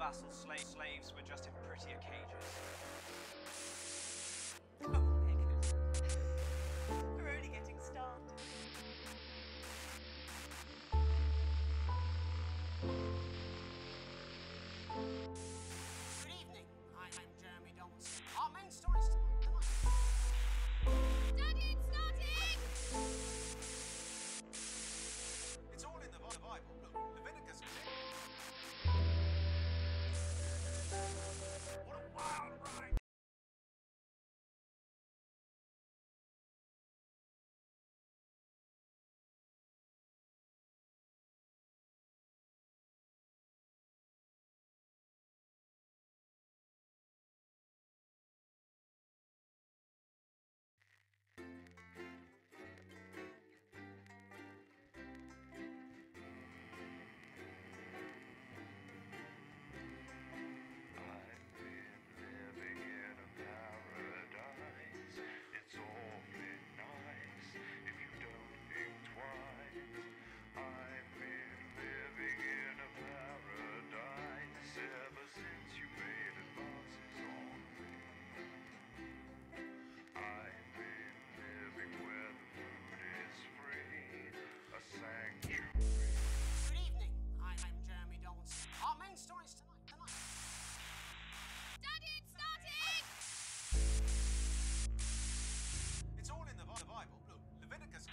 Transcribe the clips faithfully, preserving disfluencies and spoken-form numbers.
vassal slave slaves were just in prettier cages. We're only getting started. Good evening. I'm Jeremy Donaldson. Our main stories tonight. Daddy, it's starting! It's all in the Bi- Bible. Look, Leviticus. What a wild ride! Good evening. I'm Jeremy Donaldson. Our main stories tonight. tonight. Daddy, it's starting! It's all in the Bi- Bible. Look, Leviticus.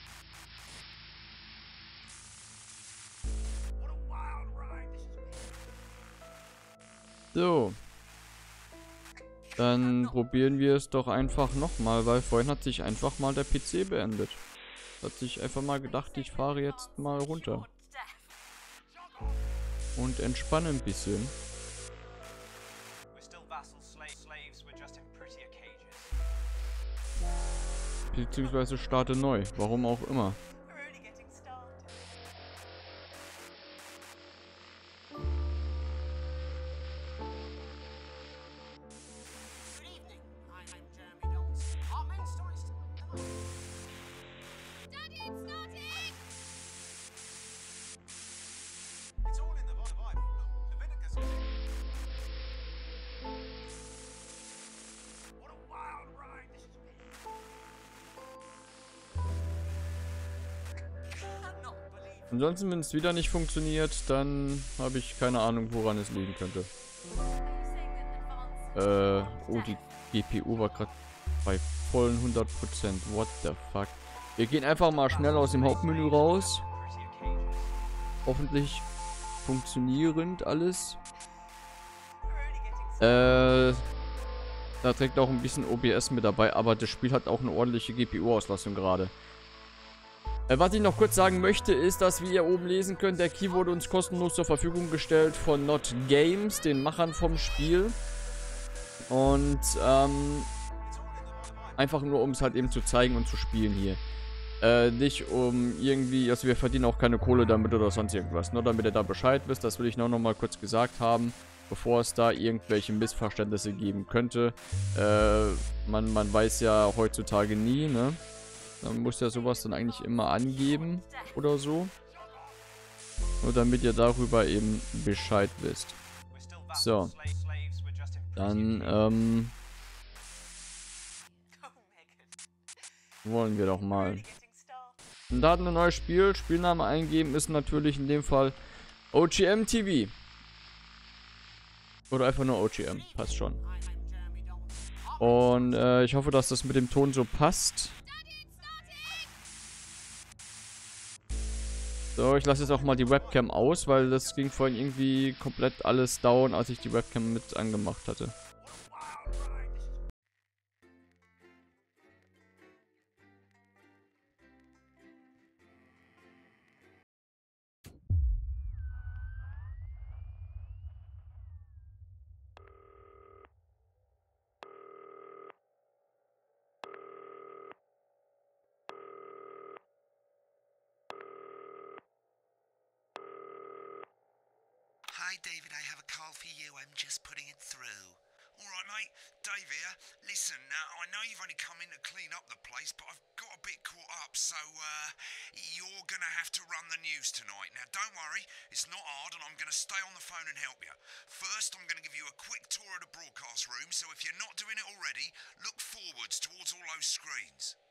What a wild ride this has been. So. Dann probieren wir es doch einfach nochmal, weil vorhin hat sich einfach mal der P C beendet. Hat sich einfach mal gedacht, ich fahre jetzt mal runter. Und entspanne ein bisschen. We're still vassal slave slaves were just in prettier cages. Beziehungsweise starte neu. Warum auch immer. We're only getting started. Good evening. I'm Jeremy Donaldson. Our main stories tonight. Daddy, it's starting! It's all in the Bi- Bible. Look, Leviticus. What a wild ride this has been. Cannot believe. Ansonsten, wenn es wieder nicht funktioniert, dann habe ich keine Ahnung, woran es liegen könnte. Äh, oh, die G P U war gerade bei vollen hundert Prozent. What the fuck? Wir gehen einfach mal schnell aus dem Hauptmenü raus. Prettier cages. Hoffentlich funktionierend alles. We're only getting started. Äh, da trägt auch ein bisschen O B S mit dabei, aber das Spiel hat auch eine ordentliche G P U-Auslastung gerade. Äh, was ich noch kurz sagen möchte, ist, dass, wie ihr oben lesen könnt, der Key wurde uns kostenlos zur Verfügung gestellt von Not Games, den Machern vom Spiel. Und, ähm, einfach nur, um es halt eben zu zeigen und zu spielen hier. Äh, nicht um irgendwie, also wir verdienen auch keine Kohle damit oder sonst irgendwas. Nur damit ihr da Bescheid wisst, das will ich noch, noch mal kurz gesagt haben, bevor es da irgendwelche Missverständnisse geben könnte. Äh, man, man weiß ja heutzutage nie, ne? Man muss ja sowas dann eigentlich immer angeben oder so. Nur damit ihr darüber eben Bescheid wisst. We're still So. vassal slave slaves were just in prettier Dann, cages. ähm, Oh, Megan. wollen wir doch We're mal. only getting started. Und da ein neues Spiel, Spielname eingeben, ist natürlich in dem Fall O G M T V. Oder einfach nur O G M, passt schon. I'm Jeremy Donaldson. Our Und äh, ich hoffe, dass das mit dem Ton so passt. Daddy, it's starting! So, ich lasse jetzt auch mal die Webcam aus, weil das ging vorhin irgendwie komplett alles down, als ich die Webcam mit angemacht hatte. wild ride this has been. Hi, David. I have a call for you. I'm just putting it through. All right, mate. Dave here. Listen, uh, I know you've only come in to clean up the place, but I've got a bit caught up, so uh, you're going to have to run the news tonight. Now, don't worry. It's not hard, and I'm going to stay on the phone and help you. First, I'm going to give you a quick tour of the broadcast room, so if you're not doing it already, look forwards towards all those screens.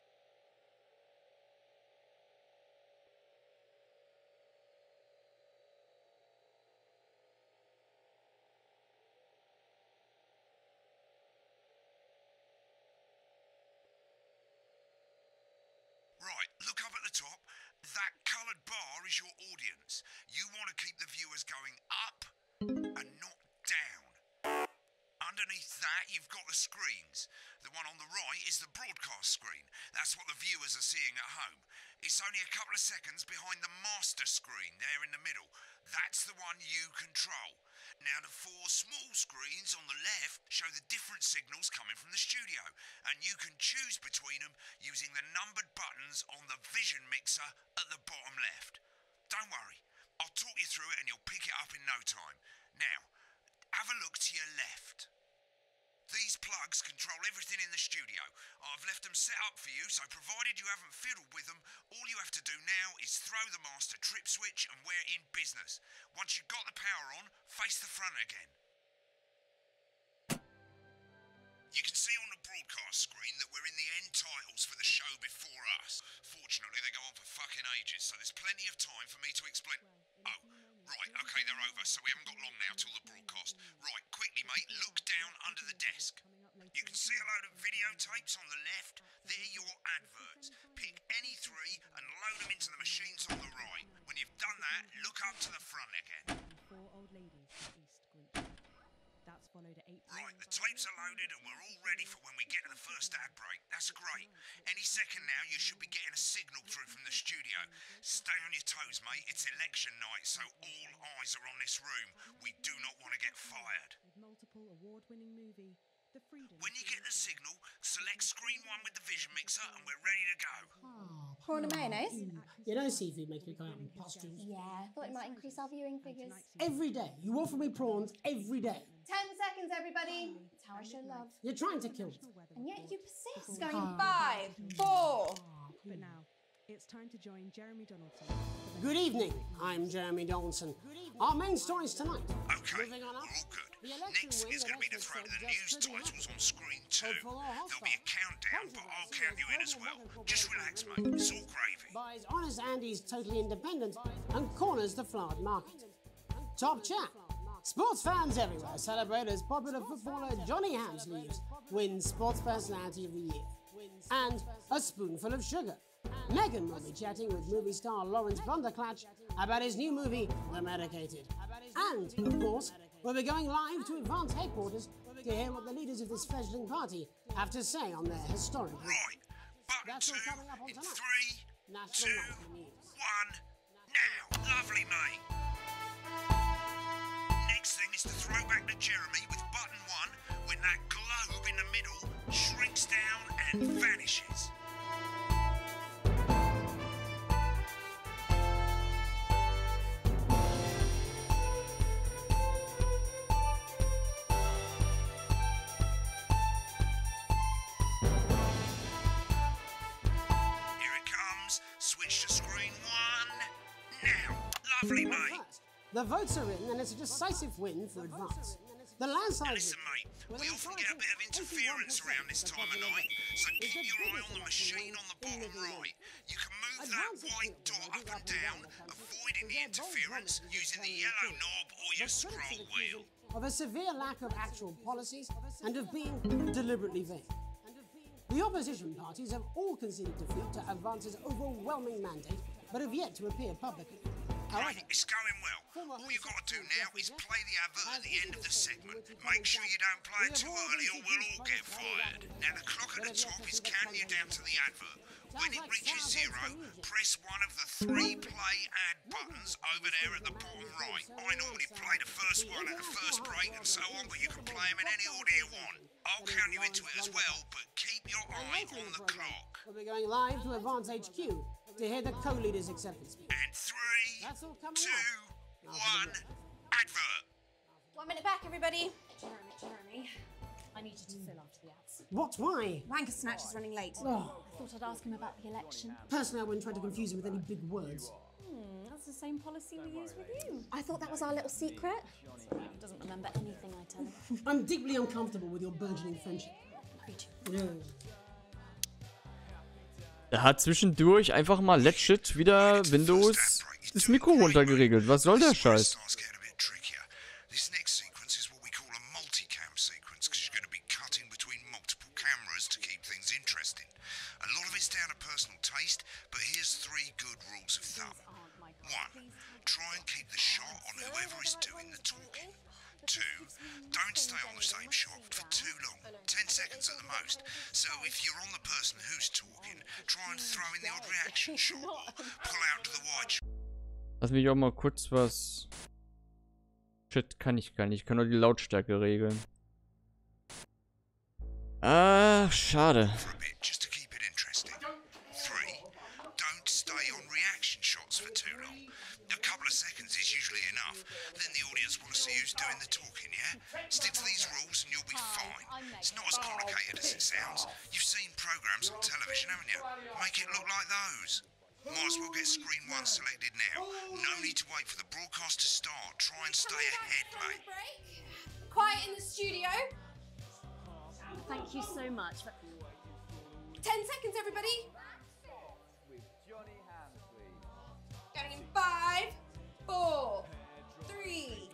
Right, look up at the top. That coloured bar is your audience. You want to keep the viewers going up and not down. Underneath that, you've got the screens. The one on the right is the broadcast screen. That's what the viewers are seeing at home. It's only a couple of seconds behind the master screen there in the middle. That's the one you control. Now, the four small screens on the left show the different signals coming from the studio, and you can choose between them using the numbered buttons on the vision mixer at the bottom left. Don't worry, I'll talk you through it and you'll pick it up in no time. Now, have a look to your left. These plugs control everything in the studio. I've left them set up for you, so provided you haven't fiddled with them, all you have to do now is throw the master trip switch and we're in business. Once you've got the power on, face the front again. You can see on the broadcast screen that we're in the end titles for the show before us. Fortunately, they go on for fucking ages, so there's plenty of time for me to explain. Oh, right, okay, they're over, so we haven't got long now till the broadcast. Right, quickly, mate, look down under the desk. You can see a load of videotapes on the left. They're your adverts. Pick any three and load them into the machines on the right. When you've done that, look up to the front again. Four old ladies from East Group. That's followed at eight. Right, the tapes are loaded and we're all ready for when we get to the first ad break. That's great. Any second now, you should be getting a signal through from the studio. Stay on your toes, mate. It's election night, so all eyes are on this room. We do not want to get fired. With multiple award-winning movie, The Freedom. When you get the signal, select screen one with the vision mixer and we're ready to go. Prawn and mayonnaise? You know seafood makes me go out in pustules. Yeah, thought it might increase our viewing figures. Every day. You offer me prawns every day. Ten seconds, everybody. That's how I show love. You're trying to kill me. And yet you persist. Going in five, four. But now, it's time to join Jeremy Donaldson. Good evening. I'm Jeremy Donaldson. Our main stories tonight. Okay, Moving on we're up. all good. The election Next win is going to be the that throw to the Oxford news said just titles pretty on screen two. Hopeful or There'll be a hostile. countdown, but I'll count you in as well. Controversy Just relax, mate. It's all gravy. Buys Honest Andy's Totally Independent and corners the flowered market. Top chat. Sports fans everywhere celebrate as popular footballer Johnny Hamsleeves wins Sports Personality of the Year. And a spoonful of sugar. Megan will be chatting with movie star Lawrence Blunderclatch about his new movie, The Medicated. And, of course, we'll be going live to Advance headquarters to hear what the leaders of this fledgling party have to say on their historic week. Right, button That's all two coming up on in tonight. three, National two, Nightly News. one, now. Lovely, mate. Next thing is to throw back to Jeremy with button one when that globe in the middle shrinks down and vanishes. Here it comes. Switch to screen one. Now. Lovely, But mate. first, the votes are in and it's a decisive win for Advance. The landslide Listen, mate, we often get a bit of interference around this time of night, so keep your eye on the machine on the bottom right. You can move that white dot up and down, avoiding the interference using the yellow knob or your scroll wheel. of a severe lack of actual policies and of being deliberately vague. The opposition parties have all conceded defeat to Advance's overwhelming mandate, but have yet to appear publicly. However, Right, it's going well. All you've got to do now is play the advert at the end of the segment. Make sure you don't play it too early or we'll all get fired. Now the clock at the top is counting you down to the advert. When it reaches zero, press one of the three play ad buttons over there at the bottom right. I normally play the first one at the first break and so on, but you can play them in any order you want. I'll count you into it as well, but keep your eye on the clock. we'll be going live to Advance H Q to hear the co-leader's acceptance speech. And three, That's all coming two, up. one, advert. One minute back, everybody. Jeremy, Jeremy. better to fill after the ads. What? Why? Wanker Snatch is running late. Oh, I thought I'd ask him about the election. personally, I wouldn't try to confuse him with any big words. Hmm, that's the same policy we use with you. I thought that was our little secret. He doesn't remember anything I tell him. I'm deeply uncomfortable with your burgeoning friendship. Yeah. Er hat zwischendurch einfach mal legit wieder Windows das Mikro runtergeregelt. Was soll der Scheiß? Starts getting a bit trickier. This next sequence is what we call a multicam sequence because you're going to be cutting between multiple cameras to keep things interesting. A lot of it's down to personal taste, but here's three good rules of thumb. One, try and keep the shot on whoever is doing the talking. Two, don't stay on the same shot for too long, ten seconds at the most. So if you're on the person who's talking, try and throw in the odd reaction shot or pull out to the wide shot. Lass mich auch mal kurz was... Shit, kann ich gar nicht. Ich kann nur die Lautstärke regeln. Ah, schade. For a bit, just to keep it interesting. Three, don't stay on reaction shots for too long. A couple of seconds is usually enough. Then the audience want to see who's doing the talking, yeah? Stick to these rules and you'll be fine. It's not as complicated as it sounds. You've seen programs on television, haven't you? Make it look like those. Might as well get screen one selected now. No need to wait for the broadcast to start. Try and stay ahead, mate. Quiet in the studio. Thank you so much. For... Ten seconds, everybody. Going in five, four, three.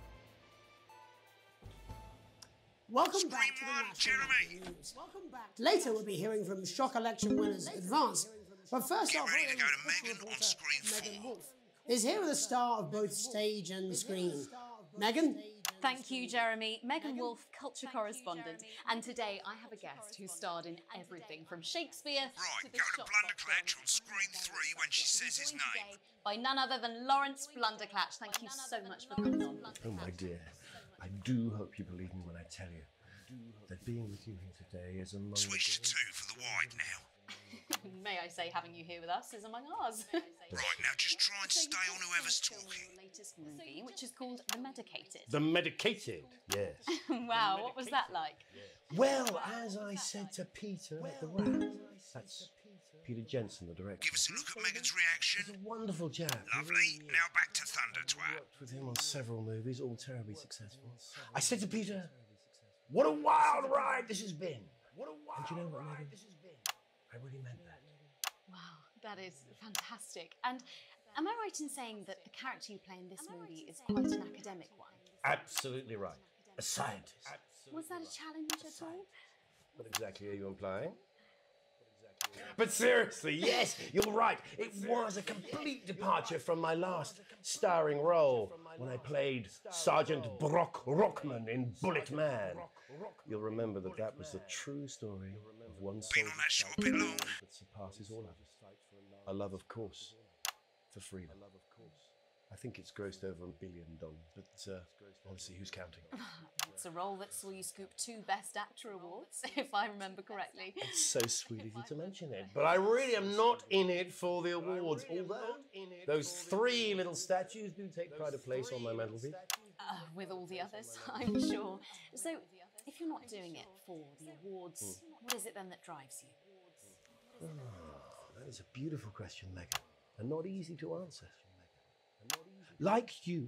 Welcome back to the Screen one, National Jeremy. News. Welcome back. Later, we'll be hearing from shock election winners Advance. But first Get off, ready to go to political Megan on reporter screen Megan four. Wolf is here with a star of both stage and screen. Megan? Thank you, Jeremy. Megan Wolf, culture correspondent. And today I have a guest who starred in everything from Shakespeare to Right, the go to shop Blunderclatch boxing. on screen three when she says his name. By none other than Lawrence Blunderclatch. Thank you so much for coming on. Oh, my dear, I do hope you believe me when I tell you that being with you here today is among Switch to two for the wide now. May I say, having you here with us is among ours. Right, now just try and stay on whoever's talking. Your latest movie, which is called The Medicated. the medicated. Yes. Wow, what was that like? Well, as I said to Peter at the Rat, that's Peter Jensen, the director. Give us a look at Megan's He's reaction. a wonderful chap. he Lovely. really is. Now back to Thunder Twat. Worked with him on several movies, all terribly successful. I said to Peter, "What a wild ride this has been." What a wild and you know what, Megan? This has been. I really meant that. Wow, that is fantastic. And am I right in saying that the character you play in this movie is quite an academic one? Absolutely right. A scientist. Was that a challenge at all? What exactly are you implying? But seriously, yes, you're right. It was a complete departure from my last starring role when I played Sergeant Brock Rockman in Bullet Man. You'll remember that that was the true story of one Been on that show a bit long. that surpasses all others. A love, of course, for freedom. I think it's grossed over a billion dollars, but uh, honestly, who's counting? It's a role that saw you scoop two Best Actor awards, if I remember correctly. It's so sweet of you to mention it, but I really am not in it for the awards, although those three little statues do take pride of place on my mantelpiece. Uh, with all the others, I'm sure. So, if you're not doing it for the awards, what is it then that drives you? Oh, that is a beautiful question, Megan, and not easy to answer. Like you,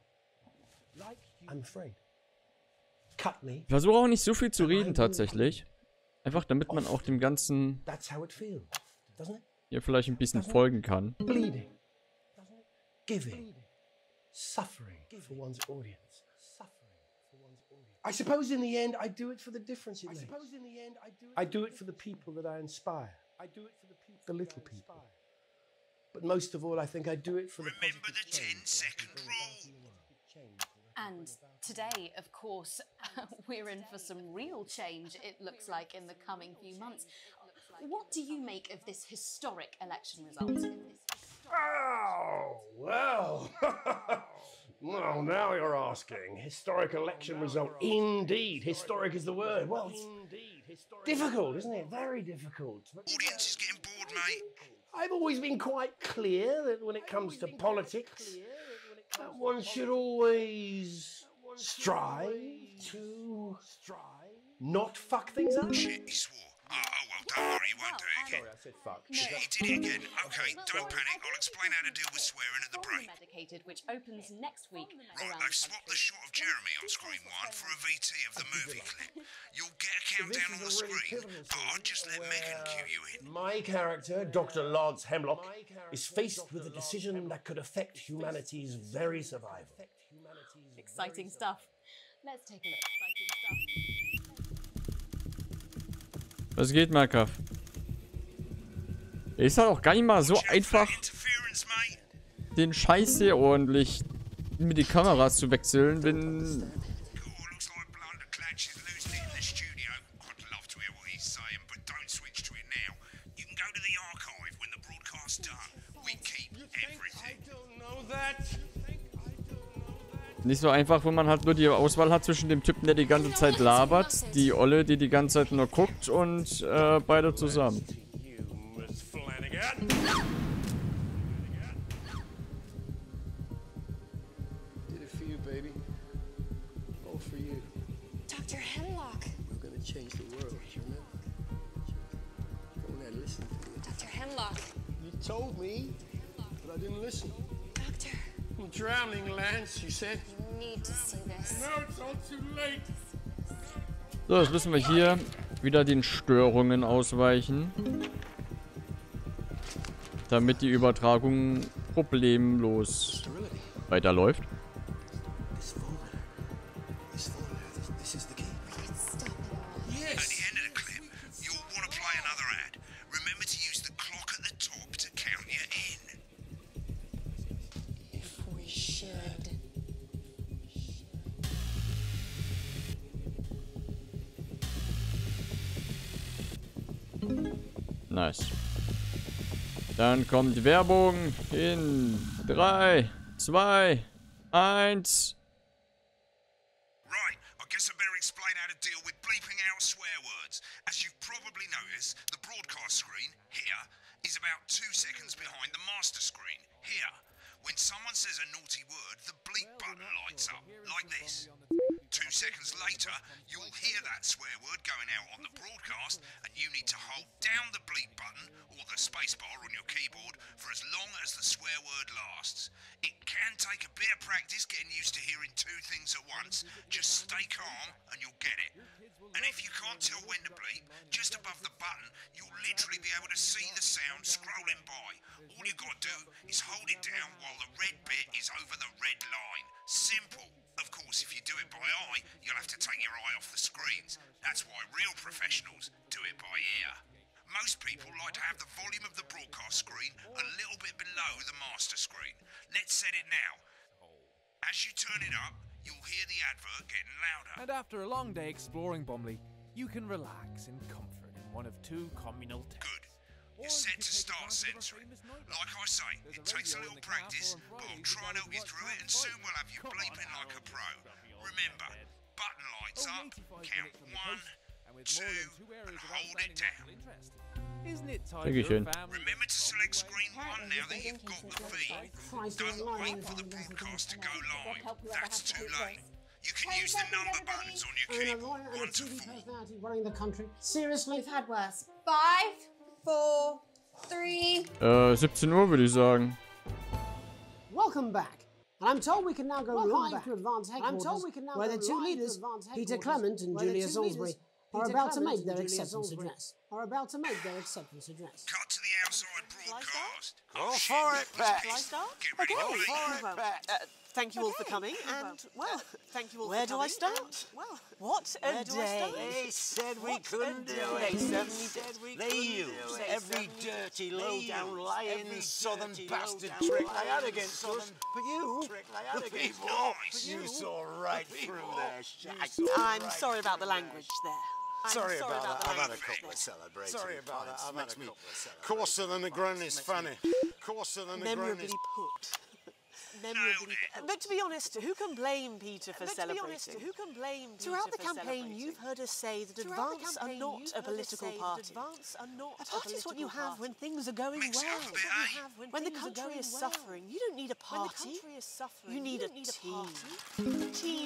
I'm afraid. Cut me. Ich versuche auch nicht so viel zu reden tatsächlich. Einfach damit man auch dem Ganzen That's how it feels, doesn't it? hier vielleicht ein bisschen folgen kann. Bleeding, giving, suffering for one's audience. I suppose in the end, I do it for the difference it makes. I do it for the people that I inspire. I do it for the people, the little people. But most of all, I think I do it for the Remember the positive ten change. second rule. And today, of course, we're in for some real change, it looks like, in the coming few months. What do you make of this historic election result? Oh, well. Well, now you're asking. Historic election result. Indeed. Historic is the word. Well, it's difficult, isn't it? Very difficult. But Audience is getting bored, mate. I've always been quite clear that when it comes to politics, that one should always strive to not fuck things up? Shit, he swore. Oh, oh well, don't worry, he won't do it again. Sorry, I said fuck. Shit, he did it again. Okay, don't panic. I'll explain how to deal with swearing at the break. Medicated, which opens next week. Right, around they've swapped the shot of Jeremy on screen one for a V T of the movie clip. You'll get a countdown on the screen, but I'll just let Megan cue you in. My character, Doctor Lance Hemlock, is faced with a decision that could affect humanity's very survival. Exciting stuff. Let's take a look. Exciting stuff. Was geht, Markov? Ist halt auch gar nicht mal so einfach, den Scheiß hier ordentlich mit die Kameras zu wechseln, wenn... Nicht so einfach, wo man halt nur die Auswahl hat zwischen dem Typen, der die ganze Zeit labert, die Olle, die die ganze Zeit nur guckt und äh, beide zusammen. Doctor Hemlock. I'm gonna change the world, you know? Go ahead, listen to me. Doctor Hemlock. You told me, but I didn't listen. Doctor. I'm drowning, Lance, you said. You need to see this. No, it's all too late. So, jetzt müssen wir hier wieder den Störungen ausweichen, damit die Übertragung problemlos weiterläuft. Nice. Dann kommt Werbung in drei, zwei, eins. Right, I guess I better explain how to deal with bleeping out swear words. As you've probably noticed, the broadcast screen here is about two seconds behind the master screen here. When someone says a naughty word, the bleep button lights up, like this. Two seconds later, you'll hear that swear word going out on the broadcast, and you need to hold down the bleep button or the spacebar on your keyboard for as long as the swear word lasts. It can take a bit of practice getting used to hearing two things at once. Just stay calm and you'll get it. And if you can't tell when to bleep, just above the button, you'll literally be able to see the sound scrolling by. All you've got to do is hold it down while the red bit is over the red line. Simple. Of course, if you do it by eye, you'll have to take your eye off the screens. That's why real professionals do it by ear. Most people like to have the volume of the broadcast screen a little bit below the master screen. Let's set it now. As you turn it up, you'll hear the advert getting louder. And after a long day exploring Bumley, you can relax in comfort in one of two communal tents. Good. You're set to start censoring. Like I say, it takes a little practice, but I'll try and help you through it, and soon we'll have you bleeping like a pro. Remember, button lights up, count one, two, and hold it down. Isn't it time Dankeschön. Remember to select screen one now that you've got the feed. Don't wait for the broadcast to go live. That's too late. You can use the number buttons on your And a keyboard, lawyer and a one to T V four. personality running the country. Seriously? We've had worse. Five, four, three. Äh, siebzehn Uhr würde ich sagen. Welcome back. And I'm told we can now go live back. to Advance Headquarters, I'm told we can now where go the two live to leaders, Advance Peter Headquarters, Clement and where the Julia two Salisbury, leaders, are Peter about to Clement make and their Julia acceptance Salisbury, address. Are about to make their acceptance address. Cut to the outside broadcast. Go for it, Pat. Shall I start? Get ready Okay. for it. Go for it, Well, Pat. uh, thank you all for Okay. coming, Well, and well, thank you all where for do I coming. start? and, well, What a where do I day. start? They said we What a couldn't do day. it. They certainly did. They couldn't used do it. every They dirty, used low-down, lying every southern dirty, bastard low-down, trick they had lying against us. southern But you, trick they had the against people, us. you You, saw right the through people, their you shit. saw I'm right sorry about the through their language there. I'm Sorry about that. the I've had a language couple there. of celebrating Sorry about pints. that. I've Makes had a me couple of celebrating coarser than a pints. granny's Makes fanny. me Coarser than a memorably granny's... put. Memorably put. But to be honest, who can blame Peter for But to be celebrating? honest, who can blame Peter Throughout the for campaign, celebrating? you've heard us say that Throughout the Advance are campaign, not you've a heard us political say that party. Advance are not A a party is what you political have party. when things are going Mix it well. up a bit, What you eh? have when When the things are country going is well. suffering, you don't need a When the party. country is suffering, You need, you a, don't need a team. party. A team that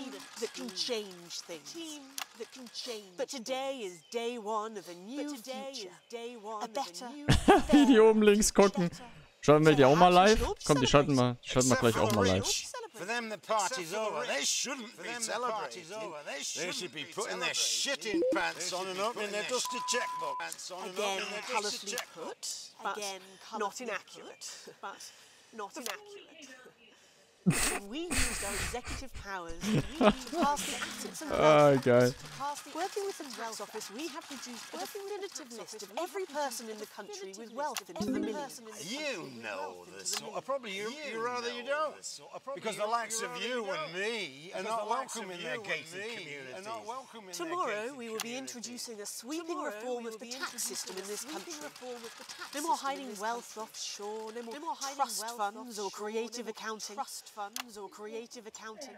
that can change things. Team that can change. But today is day one of a new future. Day one a better. Wie die oben links gucken. Schalten wir die auch mal live? Komm, die schalten wir, schalten wir gleich auch mal live. For them, the party's over. They shouldn't be celebrating. They should be putting their shitting pants on and opening their dusty checkbook. Again, colourfully put, but not inaccurate. But not inaccurate. We used our executive powers to pass the assets and Ah, wealth. geil. Working with the Wealth Office, we have produced a definitive list of every person in the country with wealth into the millions. You know this sort of probably you, you rather you don't. Because the likes of you and me are not welcome in their gated communities. Tomorrow, we will be introducing a sweeping reform of the tax system in this country. No more hiding wealth offshore, no more trust funds or creative accounting. Trust funds or creative accounting.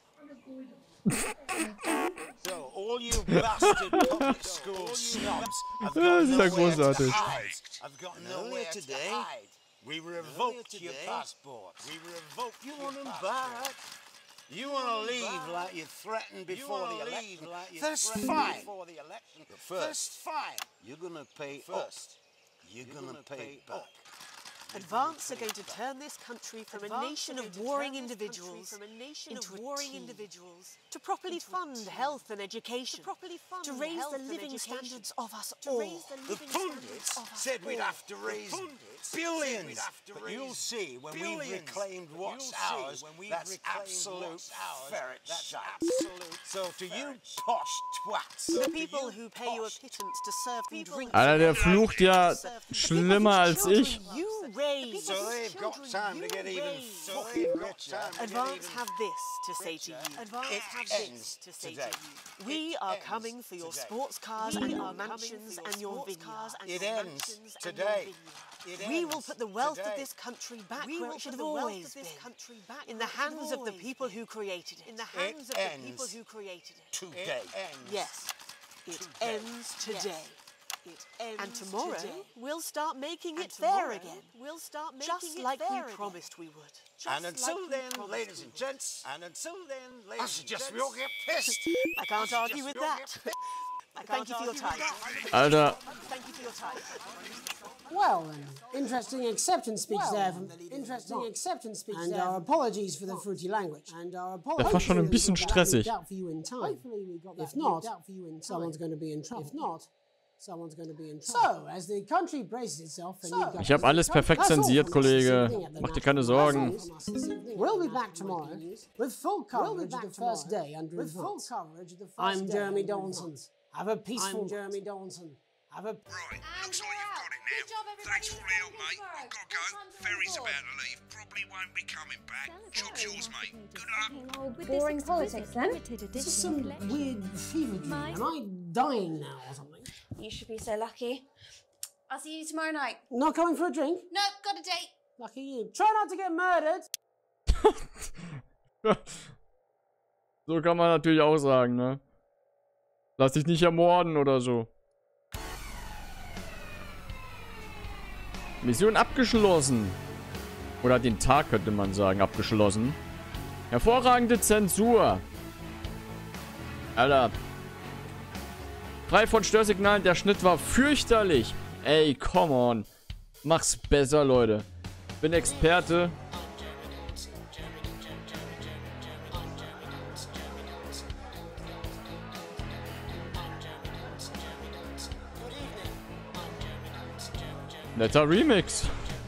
So, all you bastard public school snobs have got Das ist ja nowhere to großartig. hide. I've got nowhere to hide. We revoked your passport. We revoked You want them back. You want to leave like you threatened before the election. That's fine. But first, fine. You're going to pay first. You're going to pay back. Advance are going to turn this country from a nation of warring individuals into warring individuals to properly fund health and education, to raise the living standards of us all. The pundits said we'd have to raise billions, but you'll see when we've reclaimed what's ours, that's absolute ferret shite. So to you posh twats, The people who pay you a pittance to serve them drink. Alter, der flucht ja schlimmer als ich. You raise. So they've got time to get even fucking richer. Advance have this to say to you. Advance It have ends this to say today. to you. We are coming for your sports cars and your mansions and your vineyards. It ends today. It We will ends put the wealth today. of this country back We where will it should put have the wealth always of this been. country back In where the it should have hands of the always people been. who created it. In the It hands of the ends people who created it. today. Yes, it ends today. It ends and tomorrow today. we'll start making And it fair tomorrow again. we'll start Just making it like fair we again. promised we would. Just And until like we then, promised ladies we and would. gents, and until then, ladies I and suggest gents, we all get pissed. I can't argue with that. Thank you for your time. Alter, Thank you for your time. Well, then, interesting acceptance speech there from interesting acceptance speech and our apologies for the fruity language. And our apologies. das war schon ein bisschen stressig. If not, someone's going to be in trouble. If not, someone's going to be in trouble. So, as the country braces itself for new Ich habe alles perfekt zensiert, Kollege. Mach dir keine Sorgen. We'll be back tomorrow with full coverage of the first day under advance. I'm Jeremy Donaldson. Have a peaceful. I'm Jeremy Donaldson. Have a. Right, looks like you've got it now. Thanks for all the help, mate. I've got to go. Ferry's about to leave. Probably won't be coming back. Job's yours, mate. Good luck. Boring politics, then. This is some weird fever dream. Am I dying now or something? You should be so lucky. I'll see you tomorrow night. Not coming for a drink? No, got a date. Lucky you. Try not to get murdered. So kann man natürlich auch sagen, ne? Lass dich nicht ermorden oder so. Mission abgeschlossen. Oder den Tag könnte man sagen, abgeschlossen. Hervorragende Zensur. Alter. Frei von Störsignalen, der Schnitt war fürchterlich. Ey, come on. Mach's besser, Leute. Bin Experte. Netter Remix.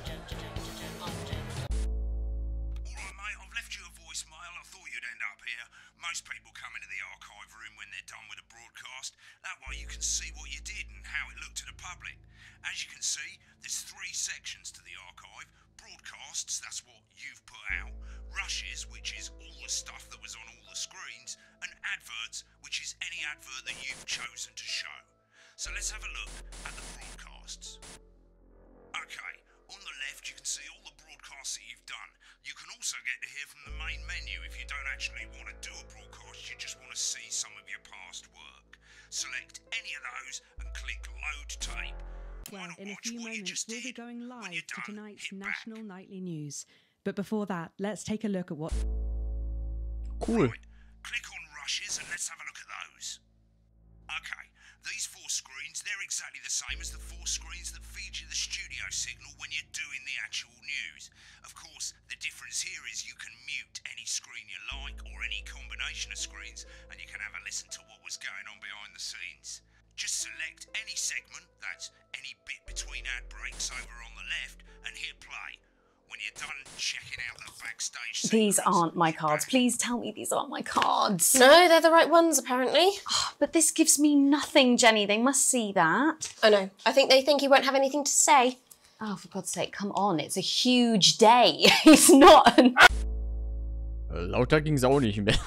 Most people come into the archive room when they're done with a broadcast. That way you can see what you did and how it looked to the public. As you can see, there's three sections to the archive. Broadcasts, that's what you've put out. Rushes, which is all the stuff that was on all the screens. And adverts, which is any advert that you've chosen to show. So let's have a look at the broadcasts. Okay, on the left you can see all the broadcasts that you've done. You can also get to hear from the main menu if you don't actually want to do a broadcast, you just want to see some of your past work. Select any of those and click load tape. Well, in a few moments, we'll be going live to tonight's national nightly news. But before that, let's take a look at what... Cool. Click on brushes and let's have a look at those. Okay, these four screens, they're exactly the same as the four screens that feed you the studio signal when you're doing the actual news. Of course, the difference here is you can mute any screen you like or any combination of screens, and you can have a listen to what was going on behind the scenes. Just select any segment, that's any bit between ad breaks over on the left, and hit play. When you're done checking out the backstage... These aren't my cards. Please tell me these aren't my cards. No, they're the right ones, apparently. Oh, but this gives me nothing, Jenny. They must see that. Oh, no. I think they think you won't have anything to say. Oh, for God's sake, come on. It's a huge day. It's not an... Lauter ging's auch nicht mehr.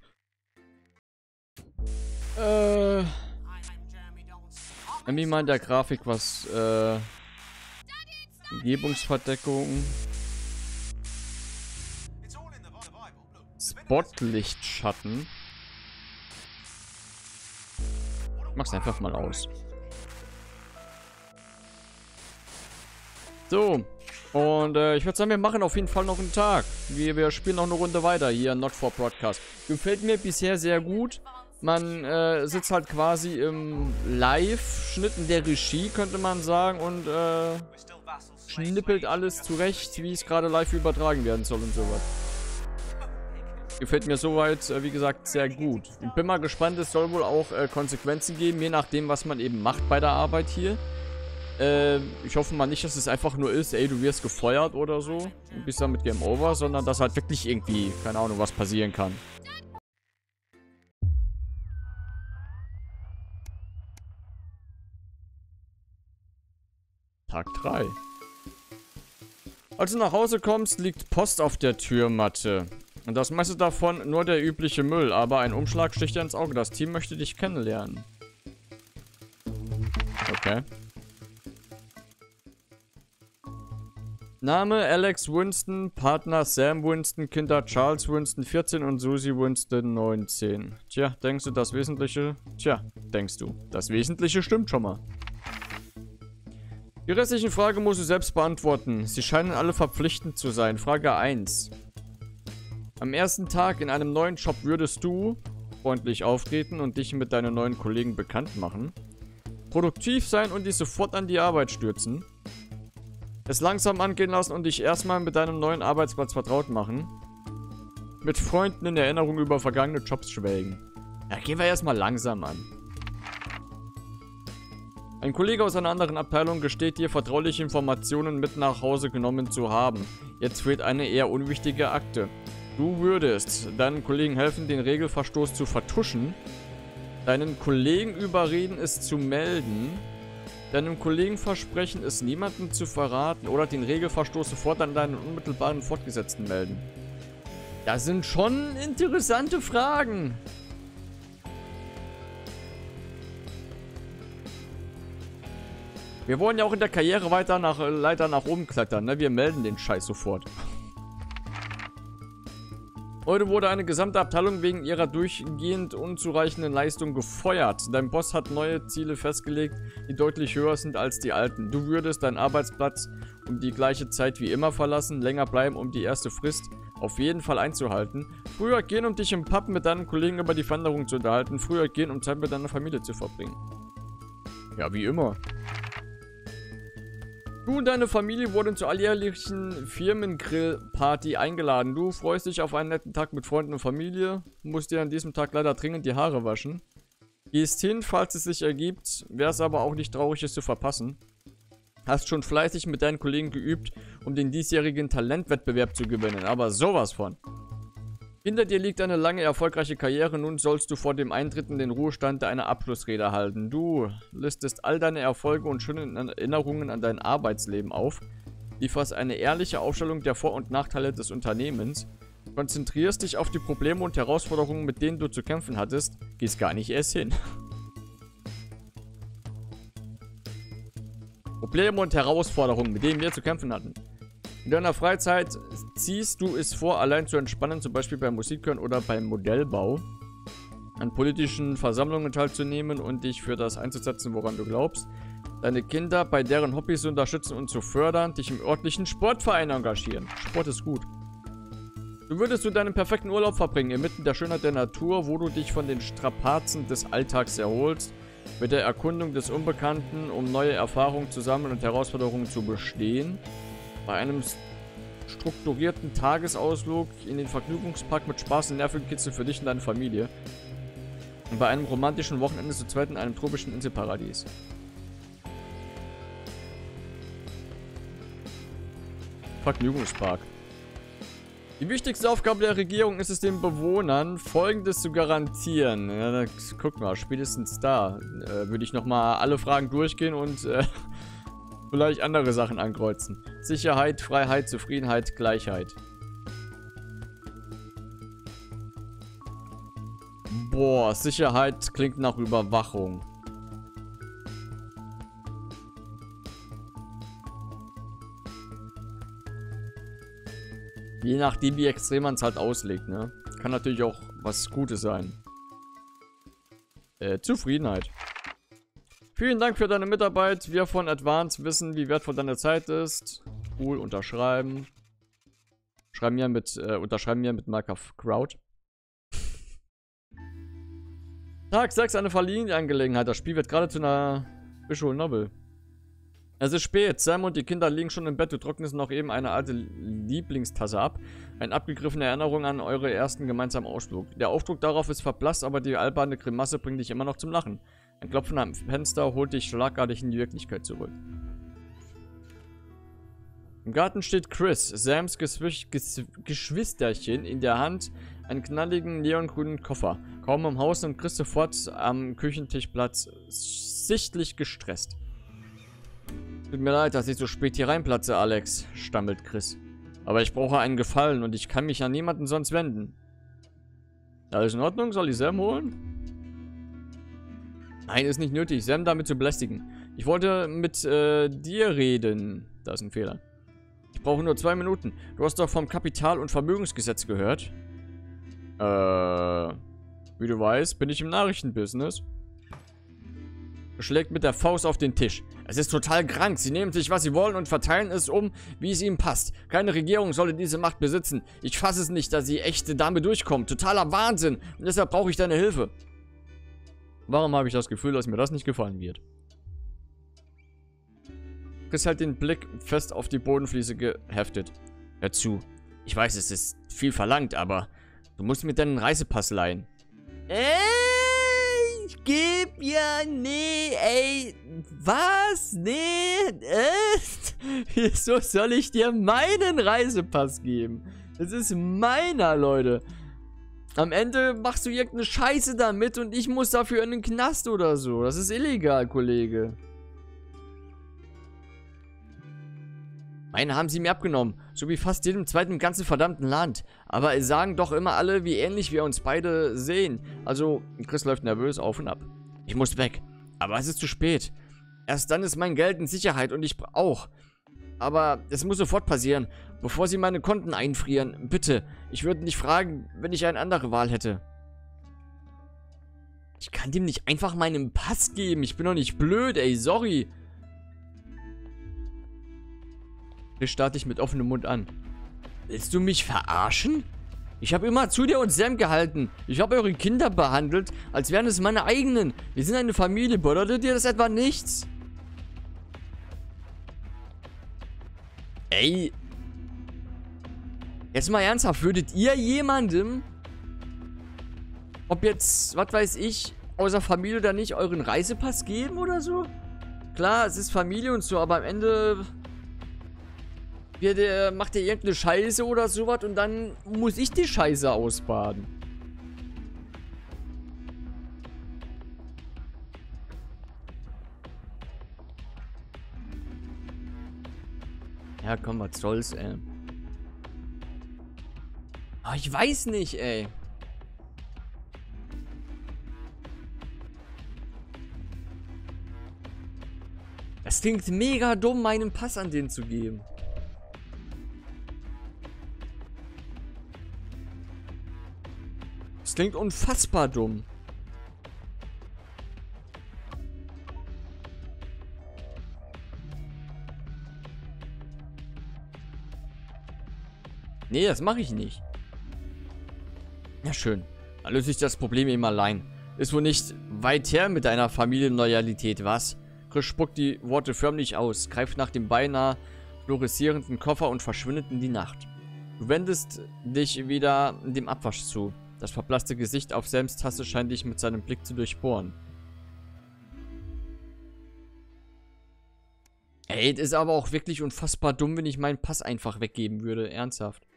äh... Irgendwie mal in der Grafik was, äh... Umgebungsverdeckung... Spotlichtschatten. Ich mach's einfach mal aus. So. Und äh, ich würde sagen, wir machen auf jeden Fall noch einen Tag. Wir, wir spielen noch eine Runde weiter hier in Not for Broadcast. Gefällt mir bisher sehr gut. Man äh, sitzt halt quasi im Live-Schnitt in der Regie, könnte man sagen, und äh, schnippelt alles zurecht, wie es gerade live übertragen werden soll und sowas. Gefällt mir soweit, äh, wie gesagt, sehr gut. Ich bin mal gespannt, es soll wohl auch äh, Konsequenzen geben, je nachdem, was man eben macht bei der Arbeit hier. Äh, ich hoffe mal nicht, dass es einfach nur ist, ey, du wirst gefeuert oder so und bist damit Game Over, sondern dass halt wirklich irgendwie, keine Ahnung, was passieren kann. Tag drei. Als du nach Hause kommst, liegt Post auf der Türmatte. Und das meiste davon nur der übliche Müll, aber ein Umschlag sticht dir ins Auge. Das Team möchte dich kennenlernen. Okay. Name Alex Winston, Partner Sam Winston, Kinder Charles Winston vierzehn und Susie Winston neunzehn. Tja, denkst du das Wesentliche? Tja, denkst du. Das Wesentliche stimmt schon mal. Die restlichen Fragen musst du selbst beantworten. Sie scheinen alle verpflichtend zu sein. Frage eins. Am ersten Tag in einem neuen Job würdest du freundlich auftreten und dich mit deinen neuen Kollegen bekannt machen, produktiv sein und dich sofort an die Arbeit stürzen, es langsam angehen lassen und dich erstmal mit deinem neuen Arbeitsplatz vertraut machen, mit Freunden in Erinnerung über vergangene Jobs schwelgen. Ja, gehen wir erstmal langsam an. Ein Kollege aus einer anderen Abteilung gesteht dir, vertrauliche Informationen mit nach Hause genommen zu haben. Jetzt fehlt eine eher unwichtige Akte. Du würdest deinen Kollegen helfen, den Regelverstoß zu vertuschen, deinen Kollegen überreden, es zu melden, deinem Kollegen versprechen, es niemandem zu verraten oder den Regelverstoß sofort an deinen unmittelbaren Fortgesetzten melden. Das sind schon interessante Fragen. Wir wollen ja auch in der Karriere weiter nach, äh, Leiter nach oben klettern, ne? Wir melden den Scheiß sofort. Heute wurde eine gesamte Abteilung wegen ihrer durchgehend unzureichenden Leistung gefeuert. Dein Boss hat neue Ziele festgelegt, die deutlich höher sind als die alten. Du würdest deinen Arbeitsplatz um die gleiche Zeit wie immer verlassen, länger bleiben, um die erste Frist auf jeden Fall einzuhalten. Früher gehen, um dich im Pub mit deinen Kollegen über die Veränderung zu unterhalten. Früher gehen, um Zeit mit deiner Familie zu verbringen. Ja, wie immer. Du und deine Familie wurden zur alljährlichen Firmengrillparty eingeladen. Du freust dich auf einen netten Tag mit Freunden und Familie, musst dir an diesem Tag leider dringend die Haare waschen. Gehst hin, falls es sich ergibt, wäre es aber auch nicht traurig, es zu verpassen. Hast schon fleißig mit deinen Kollegen geübt, um den diesjährigen Talentwettbewerb zu gewinnen, aber sowas von. Hinter dir liegt eine lange, erfolgreiche Karriere, nun sollst du vor dem Eintritt in den Ruhestand eine Abschlussrede halten. Du listest all deine Erfolge und schönen Erinnerungen an dein Arbeitsleben auf, lieferst eine ehrliche Aufstellung der Vor- und Nachteile des Unternehmens, konzentrierst dich auf die Probleme und Herausforderungen, mit denen du zu kämpfen hattest, gehst gar nicht erst hin. Probleme und Herausforderungen, mit denen wir zu kämpfen hatten. In deiner Freizeit ziehst du es vor, allein zu entspannen, zum Beispiel beim Musikhören oder beim Modellbau, an politischen Versammlungen teilzunehmen und dich für das einzusetzen, woran du glaubst, deine Kinder bei deren Hobbys zu unterstützen und zu fördern, dich im örtlichen Sportverein engagieren. Sport ist gut. Du würdest du deinen perfekten Urlaub verbringen, inmitten der Schönheit der Natur, wo du dich von den Strapazen des Alltags erholst, mit der Erkundung des Unbekannten, um neue Erfahrungen zu sammeln und Herausforderungen zu bestehen. Bei einem strukturierten Tagesausflug in den Vergnügungspark mit Spaß und Nervenkitzel für dich und deine Familie. Und bei einem romantischen Wochenende zu zweit in einem tropischen Inselparadies. Vergnügungspark. Die wichtigste Aufgabe der Regierung ist es, den Bewohnern Folgendes zu garantieren. Ja, da, guck mal, spätestens da äh, würde ich nochmal alle Fragen durchgehen und äh, vielleicht andere Sachen ankreuzen. Sicherheit, Freiheit, Zufriedenheit, Gleichheit. Boah, Sicherheit klingt nach Überwachung. Je nachdem, wie extrem man es halt auslegt, ne? Kann natürlich auch was Gutes sein. Äh, Zufriedenheit. Vielen Dank für deine Mitarbeit. Wir von Advance wissen, wie wertvoll deine Zeit ist. Cool, unterschreiben. Schreiben wir mit, äh, unterschreiben wir mit Mark of Crowd. Tag sechs, eine Familienangelegenheit. Das Spiel wird gerade zu einer Visual Novel. Es ist spät. Sam und die Kinder liegen schon im Bett. Du trocknest noch eben eine alte Lieblingstasse ab. Eine abgegriffene Erinnerung an eure ersten gemeinsamen Ausflug. Der Aufdruck darauf ist verblasst, aber die alberne Grimasse bringt dich immer noch zum Lachen. Ein Klopfen am Fenster holt dich schlagartig in die Wirklichkeit zurück. Im Garten steht Chris, Sams Geschw Ges Geschwisterchen, in der Hand einen knalligen neongrünen Koffer. Kaum im Haus nimmt Chris sofort am Küchentisch Platz, sichtlich gestresst. Tut mir leid, dass ich so spät hier reinplatze, Alex, stammelt Chris. Aber ich brauche einen Gefallen und ich kann mich an niemanden sonst wenden. Alles in Ordnung? Soll ich Sam holen? Nein, ist nicht nötig, Sam damit zu belästigen. Ich wollte mit äh, dir reden. Da ist ein Fehler. Ich brauche nur zwei Minuten. Du hast doch vom Kapital- und Vermögensgesetz gehört? Äh, wie du weißt, bin ich im Nachrichtenbusiness. Schlägt mit der Faust auf den Tisch. Es ist total krank. Sie nehmen sich, was sie wollen und verteilen es um, wie es ihnen passt. Keine Regierung sollte diese Macht besitzen. Ich fasse es nicht, dass sie echte Dame durchkommt. Totaler Wahnsinn. Und deshalb brauche ich deine Hilfe. Warum habe ich das Gefühl, dass mir das nicht gefallen wird? Chris hält den Blick fest auf die Bodenfliese geheftet. Hör zu. Ich weiß, es ist viel verlangt, aber du musst mir deinen Reisepass leihen. Äh? Ich geb ja, nee, ey, was, nee, äh, wieso soll ich dir meinen Reisepass geben? Das ist meiner, Leute. Am Ende machst du irgendeine Scheiße damit und ich muss dafür in den Knast oder so. Das ist illegal, Kollege. Meinen haben sie mir abgenommen, so wie fast jedem zweiten im ganzen verdammten Land. Aber es sagen doch immer alle, wie ähnlich wir uns beide sehen. Also, Chris läuft nervös auf und ab. Ich muss weg, aber es ist zu spät. Erst dann ist mein Geld in Sicherheit und ich auch. Aber es muss sofort passieren, bevor sie meine Konten einfrieren. Bitte, ich würde nicht fragen, wenn ich eine andere Wahl hätte. Ich kann dem nicht einfach meinen Pass geben. Ich bin doch nicht blöd, ey, sorry. Chris starrt dich mit offenem Mund an. Willst du mich verarschen? Ich habe immer zu dir und Sam gehalten. Ich habe eure Kinder behandelt, als wären es meine eigenen. Wir sind eine Familie. Bedeutet dir das etwa nichts? Ey. Jetzt mal ernsthaft. Würdet ihr jemandem, ob jetzt, was weiß ich, außer Familie oder nicht, euren Reisepass geben oder so? Klar, es ist Familie und so, aber am Ende... Der macht ja irgendeine Scheiße oder sowas und dann muss ich die Scheiße ausbaden. Ja, komm, was soll's, ey. Aber ich weiß nicht, ey. Es klingt mega dumm, meinen Pass an den zu geben. Das klingt unfassbar dumm. Nee, das mache ich nicht. Ja, schön. Dann löse ich das Problem eben allein. Ist wohl nicht weit her mit deiner Familienloyalität, was? Chris spuckt die Worte förmlich aus, greift nach dem beinahe fluoreszierenden Koffer und verschwindet in die Nacht. Du wendest dich wieder dem Abwasch zu. Das verblasste Gesicht auf Sams Tasse scheint dich mit seinem Blick zu durchbohren. Ey, das ist aber auch wirklich unfassbar dumm, wenn ich meinen Pass einfach weggeben würde. Ernsthaft.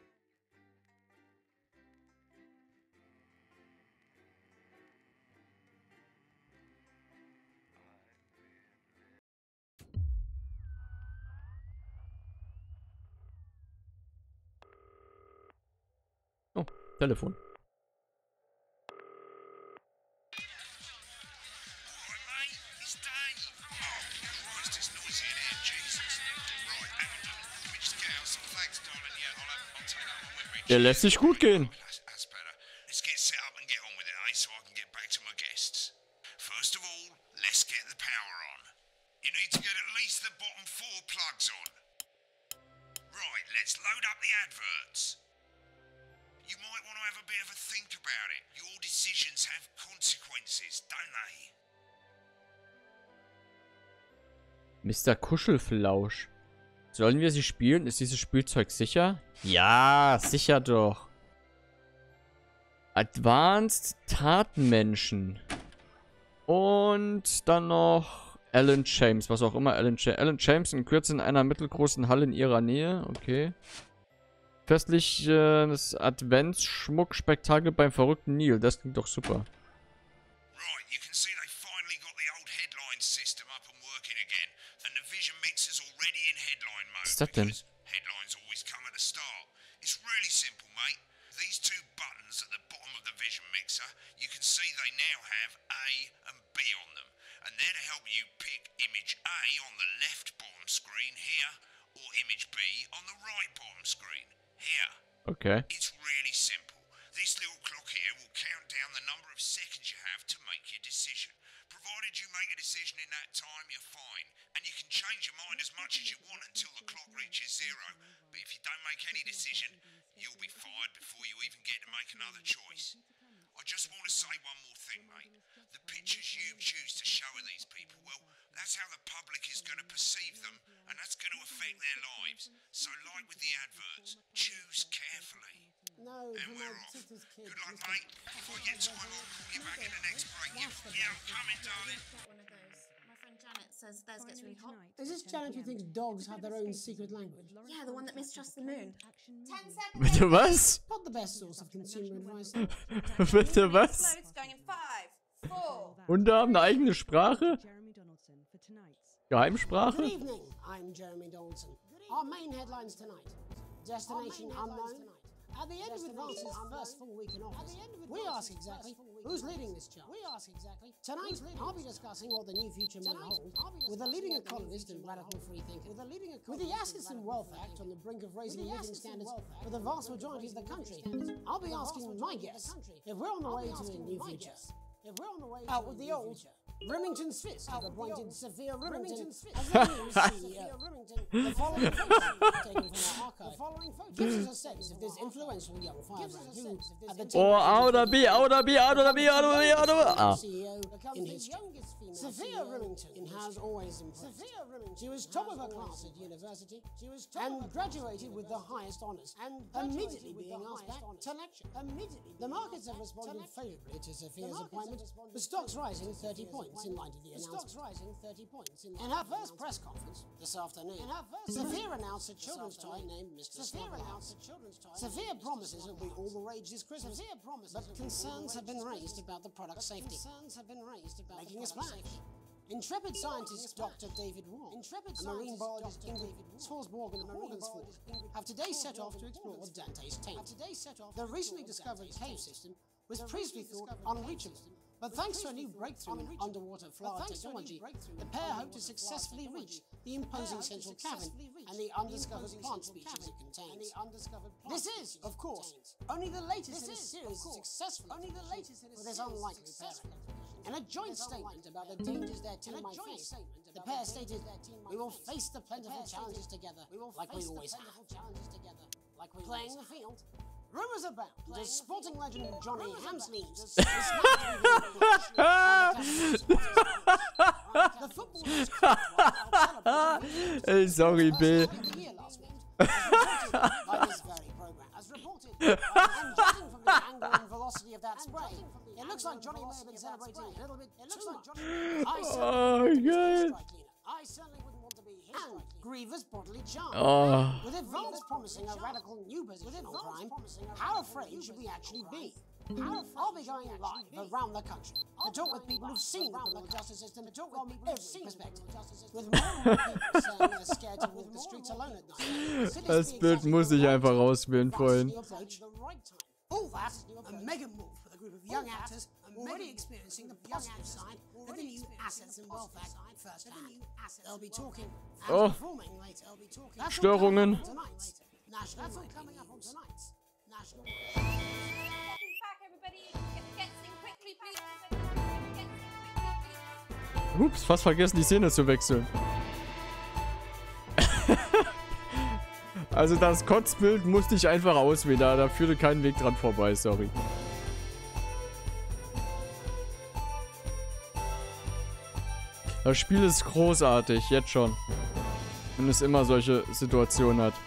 Oh, Telefon. Der lässt sich gut gehen. Let's get set up and get on with it, eh? So I can get back to my guests. First of all, let's get the power on. You need to get at least the bottom four plugs on. Right, let's load up the adverts. You might want to have a bit of a think about it. Your decisions have consequences, don't they? Mister Kuschelflausch. Sollen wir sie spielen? Ist dieses Spielzeug sicher? Ja, sicher doch. Advanced Tatenmenschen. Und dann noch Alan James, was auch immer Alan James. Alan James in Kürze in einer mittelgroßen Halle in ihrer Nähe. Okay. Festliches Adventsschmuckspektakel beim verrückten Neil. Das klingt doch super. Right, you can see they finally got the old headline system up and working again. And the vision mixer's already in headline mode. Was ist das denn? Headlines always come at the start. It's really simple, mate. These two buttons at the bottom of the vision mixer, you can see they now have A and B on them. And they're to help you pick image A on the left bottom screen here, or image B on the right bottom screen here. Okay. It's really simple. This little clock here will count down the number of seconds you have to make your decision. Provided you make a decision in that time, you're fine. And you can change your mind as much as you want until the clock reaches zero. But if you don't make any decision, you'll be fired before you even get to make another choice. I just want to say one more thing, mate. The pictures you choose to show of these people, well, that's how the public is going to perceive them, and that's going to affect their lives. So like with the adverts, choose carefully. No, And we're off. Good luck, mate. If I get time, I'll call you back in the next break. Yeah, yeah, I'm coming, darling. One of those. My friend Janet says theirs gets really hot. Is this Janet who thinks dogs have their own secret language? Yeah, the one that mistrusts the moon. Ten seconds. Bitte was? Not the best source of consumer advice. Bitte was? Loads going in five, four. Und haben eine eigene Sprache? Geheimsprache? Good evening, I'm Jeremy Donaldson. Our main headlines tonight. Destination unknown. At the end of Advance's first full week in office, we ask exactly who's leading this charge. We ask exactly. Tonight, I'll be discussing what the new future may hold with a leading economist and radical free thinker. With the Assets and Wealth Act on the brink of raising living standards for the vast majority of the country, I'll be asking my guests if we're on the way to a new future. If we're on the way out with the old, Remington Smith have appointed Sophia Remington as the new C E O. The following photo taken from our archive gives us a sense of this influential young firebrand who, at the Oh, A oder B, A oder B, A oder B, A oder B, A oder B. Ah. C E O in history. Sophia Remington has always impressed. She was top of her class at university. She was top and graduated with the highest honours. And immediately being asked back to lecture. Immediately, the markets have responded favourably to Sophia's appointment, with stocks rising thirty points in light of the announcement. rising thirty points in, in her first press conference this afternoon, Sophia announced a children's toy named Mister Snugglehouse. Sophia promises it will be all the rage this Christmas, but concerns have been raised about the product's safety. Concerns have been raised about making a splash. Intrepid scientist Doctor David Wong and marine biologist Ingrid Swarsborg and Morgansford have today set off to explore Dante's taint. The recently discovered cave system was previously thought unreachable, but thanks to a new breakthrough in underwater flower technology, the pair hope to successfully reach the imposing central cavern and the undiscovered plant species it contains. This is, of course, only the latest in a series of successful for this unlikely pairing. In a joint statement about the dangers their team might face, the pair stated, "We will face the plentiful challenges together, like we always have. Playing the field, Rumours abound as sporting legend Johnny Hamsleeves is the footballers Ey, sorry, B. by this very program. As reported, and judging from the angle and velocity of that spray, it looks like Johnny may have been celebrating a little bit. It looks like Johnny. I Oh, God. I certainly wouldn't want to be his and Griever's bodily charm. Oh. With advance promising a radical new position on crime, how afraid should we actually be? How I'll be going live around the country to talk with people who've seen the criminal justice system, to talk with every perspective, with more and more people saying they're scared to walk the streets alone at night. Das Bild muss ich einfach rauswählen, Freund. All that, a mega move for the group of young actors already experiencing the positive side of the new Assets and Wealth Act firsthand. They'll be talking and Oh. performing later. They'll be talking. That's all Störungen. coming up on tonight's National. That's all coming up on tonight's National. Back, everybody. Get, get in quickly, please. Get in quickly, please. Ups, fast vergessen, die Szene zu wechseln. Also das Kotzbild musste ich einfach auswählen, da, da führte kein Weg dran vorbei, sorry. Das Spiel ist großartig, jetzt schon. Wenn es immer solche Situationen hat.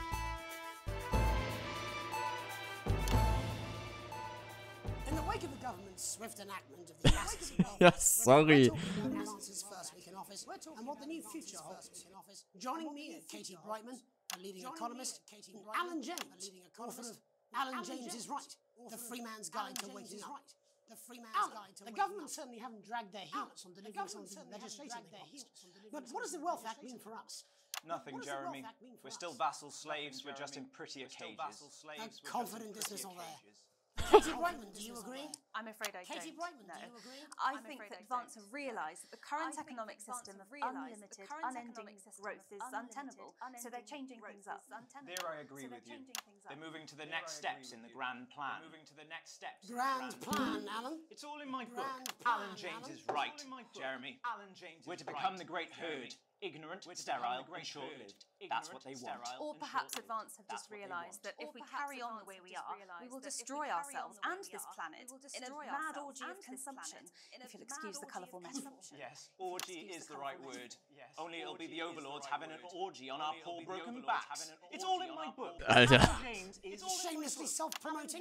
In the wake of the government's swift enactment of the Assets and Wealth Ja, Act, sorry. we're talking about Lance's first week in office and what the new future holds. Joining me are Katie Brightman, a leading economist, and Alan James, author of Alan James is Right, The Free Man's Guide to Waking Up. The Free Man's Alan, Guide to the government certainly haven't dragged their heels on delivering some of the legislation they promised. But what does the Wealth Act mean for us? Nothing, Jeremy. We're still vassal slaves, we're just in prettier cages. A confident dismissal there. Katie Brightman, do you agree? I'm afraid I Katie don't. Brightman, no. do you agree? I I'm think afraid that I Vance don't. have realised that the current I think economic that Vance system of have realised that unlimited, the current unending economic system growth of is untenable. unlimited, So they're changing unending things up. There I agree with you. They're moving to the next steps in the grand plan. Moving to the next steps. in the Grand plan, Alan. It's all in my book. Grand Alan plan, James Alan. is right, Jeremy. Alan James We're to become the great herd. Ignorant, sterile, and short-lived. That's what they want. Or perhaps Advance have just realised that if we carry on the way we are, we will destroy ourselves and this planet in a mad orgy of consumption, if you'll excuse the colourful metaphor. Yes, orgy is the right word. Only it'll be the overlords having an orgy on our poor broken backs. It's all in my book. Alter. Alan James is Shamelessly self-promoting.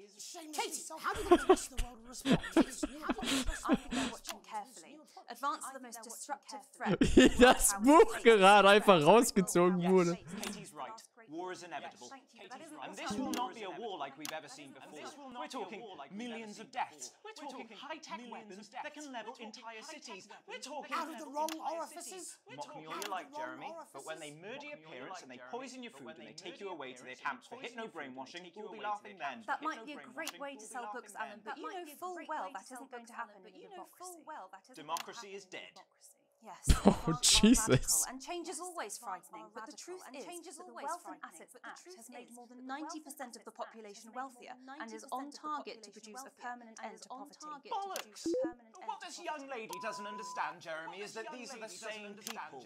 Katie, how do you think the rest of the world will respond to this new I think they're watching carefully. Advance are the most disruptive threat. Wie das Buch gerade einfach rausgezogen wurde. Katie's right. War is inevitable. And this will not be a war like we've ever seen before. We're talking millions of deaths. We're talking high-tech weapons that can level entire cities. We're talking out of the wrong orifices. Mock me all you like, Jeremy, but when they murder your parents and they poison your food and they take you away to their camps for hypno-brainwashing, we'll be laughing then. That might be a great way to sell books, Alan, but you know full well that isn't going to happen in a democracy. Democracy is dead. Yes. Oh, Jesus. And change is always frightening, but the truth is that the Wealth and Assets Act has made more than ninety percent of the population wealthier and is on target to produce a permanent end to poverty. Bollocks! What this young lady doesn't understand, Jeremy, is that these are the same people.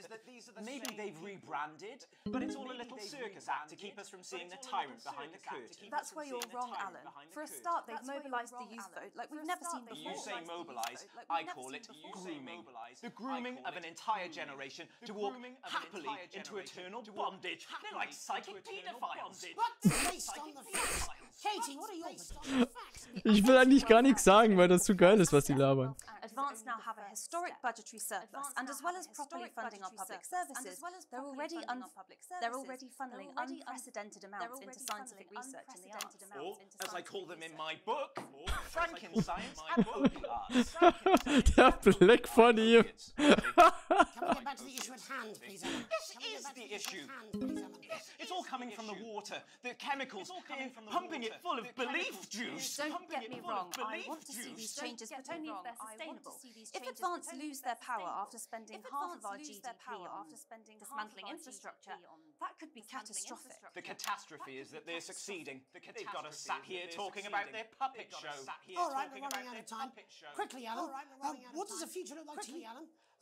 Maybe they've rebranded, but it's all a little circus act to keep us from seeing the tyrant behind the curtain. That's where you're wrong, Alan. For a start, they've mobilised the youth vote like we've never seen before. You say mobilise, I call it grooming. The grooming of an entire generation to walk happily into eternal bondage. They're like psychic paedophiles. But based on the facts. Katie, what are your facts? Ich will eigentlich gar nichts sagen, weil das zu geil ist, was die labern. Advance now have a historic budgetary surplus, and as well as properly funding our public services, they're already un they're already funneling unprecedented amounts into scientific research in the arts. Or, as I call them in my book, Frankenscience and book arts. Der Blick von ihm. Can we get back to the issue at hand, please, Alan? This is the issue. It's all coming from the water, the chemicals, pumping it full of belief juice. Don't get me wrong, I want to see these changes, but only if they're sustainable. If Advance lose their power after spending half of our G D P on dismantling infrastructure, that could be catastrophic. The catastrophe is that they're succeeding. They've got us sat here talking about their puppet show. All right, we're running out of time. Quickly, Alan. Uh, what does the future look like to you, Alan?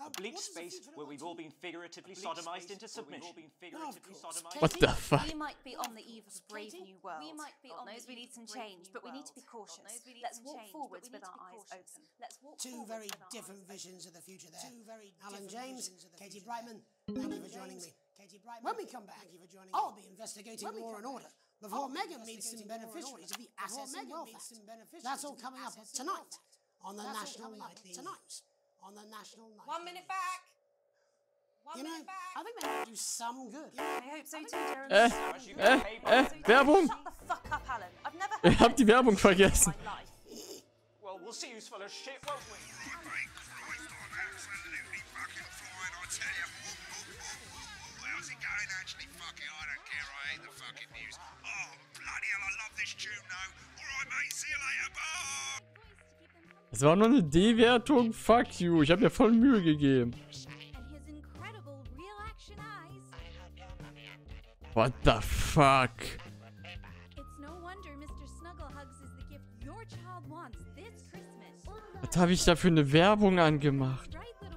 A bleak space where we've all been figuratively sodomized into submission. What the fuck? We might be on the eve of a brave new world. We might be God knows we need some change, but we need to be cautious. Let's walk forwards with our eyes open. Let's walk Two very different visions of the future there. Two very Alan James, Katie Brightman, thank you for joining me. When we come back, I'll be investigating Law and Order before Megan meets some beneficiaries of the Assets and Wealth Act. That's all coming up tonight on the National Nightly News. On the National Night. One minute back. One you know, minute back. I think they might do some good. I hope so too, Jeremy. Äh, äh, äh, Werbung! Shut the fuck up, Alan. I've never Ihr habt die Werbung vergessen. Well, we'll see who's full of shit, won't we? Absolutely fucking flying, I tell you. How's it going? Actually, fuck it, I don't care. I hate the fucking news. Oh, bloody hell, I love this tune, though. Alright, mate, see you later, bye. Es war nur eine D-Wertung. Fuck you. Ich habe mir voll Mühe gegeben. What the fuck? Was habe ich da für eine Werbung angemacht?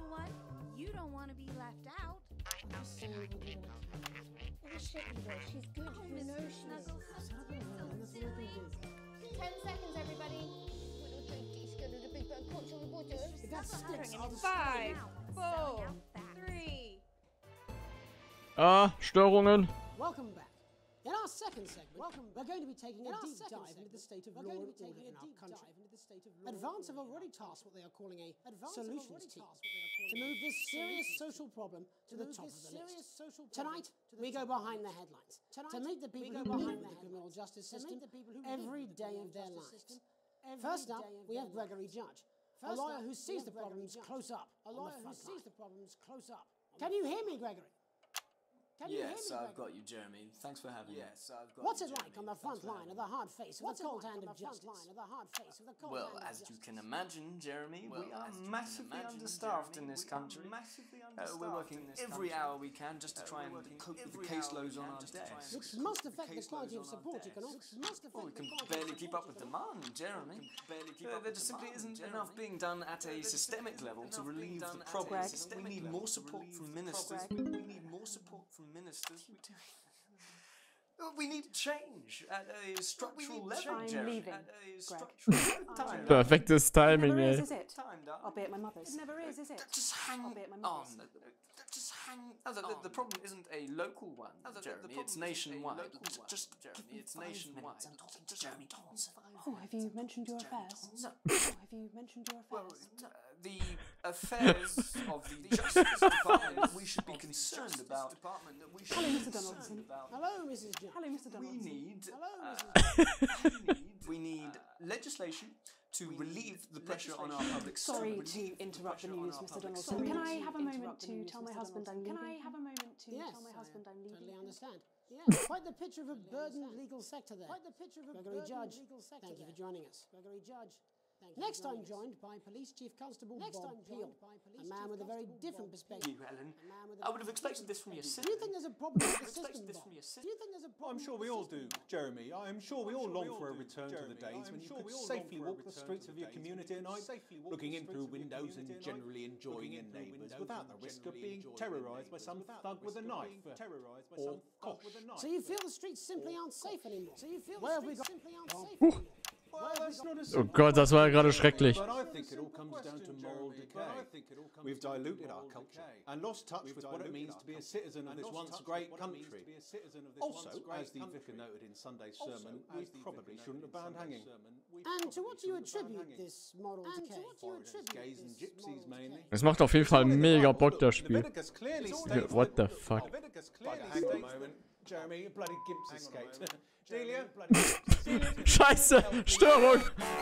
Five, four, three. Ah, Störungen. Welcome back. In our second segment, welcome, we're going to be taking a deep dive into the state of law and order in our country. Advance have already tasked what they are calling a solutions team to move this serious social problem to the top of the list. Tonight, we go behind the headlines to meet the people who behind the criminal justice system every day of their lives. First up, we have Gregory Judge, a lawyer who sees the problems close up. A lawyer who sees the problems close up. Can you hear me, Gregory? Can you yes, hear me, I've got you, Jeremy. Thanks for having yes, me. Yes, I've got What's you, it like on the front line of the hard face of the cold hand of justice? Well, as you can imagine, Jeremy, Well, we are as you can massively imagine, understaffed Jeremy, in this we are country. massively Uh, understaffed we're working in this every country. hour we can just to Uh, try we're and working cope with the every hour caseloads we on can our just to try desks. and Which must affect the quality of support you can offer. Oh, we can barely keep up with demand, Jeremy. Uh, there just simply isn't enough being done at a systemic level to relieve the problem. We need more support from ministers. We need more support from ministers. We need change at a structural level, I'm Jeremy. leaving, At a Greg. structural time. Perfektes Timing, Never is, ey. is it? I'll be at my mother's. It never is, is it? Just hang I'll be at my on. mother's. Just hang. Oh, the, the, the problem isn't a local one, Jeremy. It's nationwide. Just, just Jeremy. It's nationwide. Just Jeremy. Oh, have you mentioned your affairs? No. Oh, have you mentioned your Well, affairs? uh, the affairs of the Justice Department that we should be concerned about. Hello, Mister Donaldson. Hello, Missus Jones. Hello, Mister We Donaldson. need. Hello, Uh, we need. We need legislation to relieve the pressure on our public Sorry service. to interrupt the news, Mister Donaldson. Sorry Can I to have a moment interrupt the to news, tell my Mister husband I'm leaving? Donaldson. Can I have a moment to Yes, tell my husband I'm leaving? Totally understand. Yes, quite the picture of a burdened legal sector there. Quite the picture of a Gregory Judge. Thank you for joining us. Gregory Judge. Next, I'm joined by Police Chief Constable Bob Peel, a man with a very different perspective. You, Helen. I would have expected this from your Do sister. you think there's a problem with the Expected system, this Bob? from your sister. Do you think there's a problem? I'm sure we all do, Jeremy. I'm sure we all long for a return to the days when you could safely walk the streets of your community at night, looking in through windows and generally enjoying your neighbours without the risk of being terrorised by some thug with a knife or cosh. So you feel the streets simply aren't safe anymore? So you feel Where the have we streets simply aren't safe Huh. anymore? Well, that's not as Oh Gott, das war ja gerade schrecklich. But I think it all comes down to moral decay. We've diluted our culture and lost touch with what it means to be a citizen of this once great country. Also, as the vicar noted in Sunday's sermon, we probably shouldn't have banned hanging. And to what do you attribute this moral decay? Gays and gypsies mainly. Es macht auf jeden Fall mega Bock, das Spiel. Leviticus clearly states What the fuck? Hang on a moment, Jeremy, a bloody gimp's escaped. Delia, Scheiße, Störung.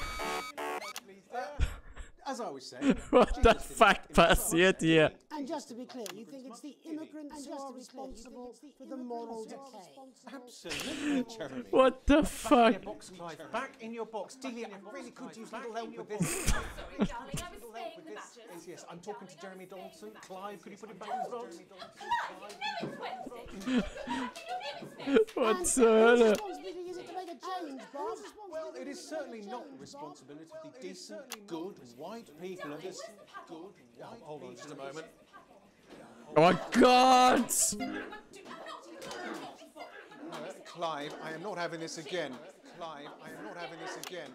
as I was saying, What the fuck passiert hier? And just to be clear, you think it's the immigrants who are responsible for the moral decay? Absolutely, Jeremy. What the fuck? Box, Clive, back in your box. Delia, I really could use little help with this. Sorry, darling, I was staying the matches. Yes, yes, I'm talking to Jeremy Donaldson. Clive, could you put it back in his box? Was zur Hölle? Responsibility is it to make a the change, Bob. Well, it is certainly not the responsibility of the decent, good, white people of this... Good, white Hold on just a moment. Oh Gott! Uh, Clive, I am not having this again. Clive, I am not having this again.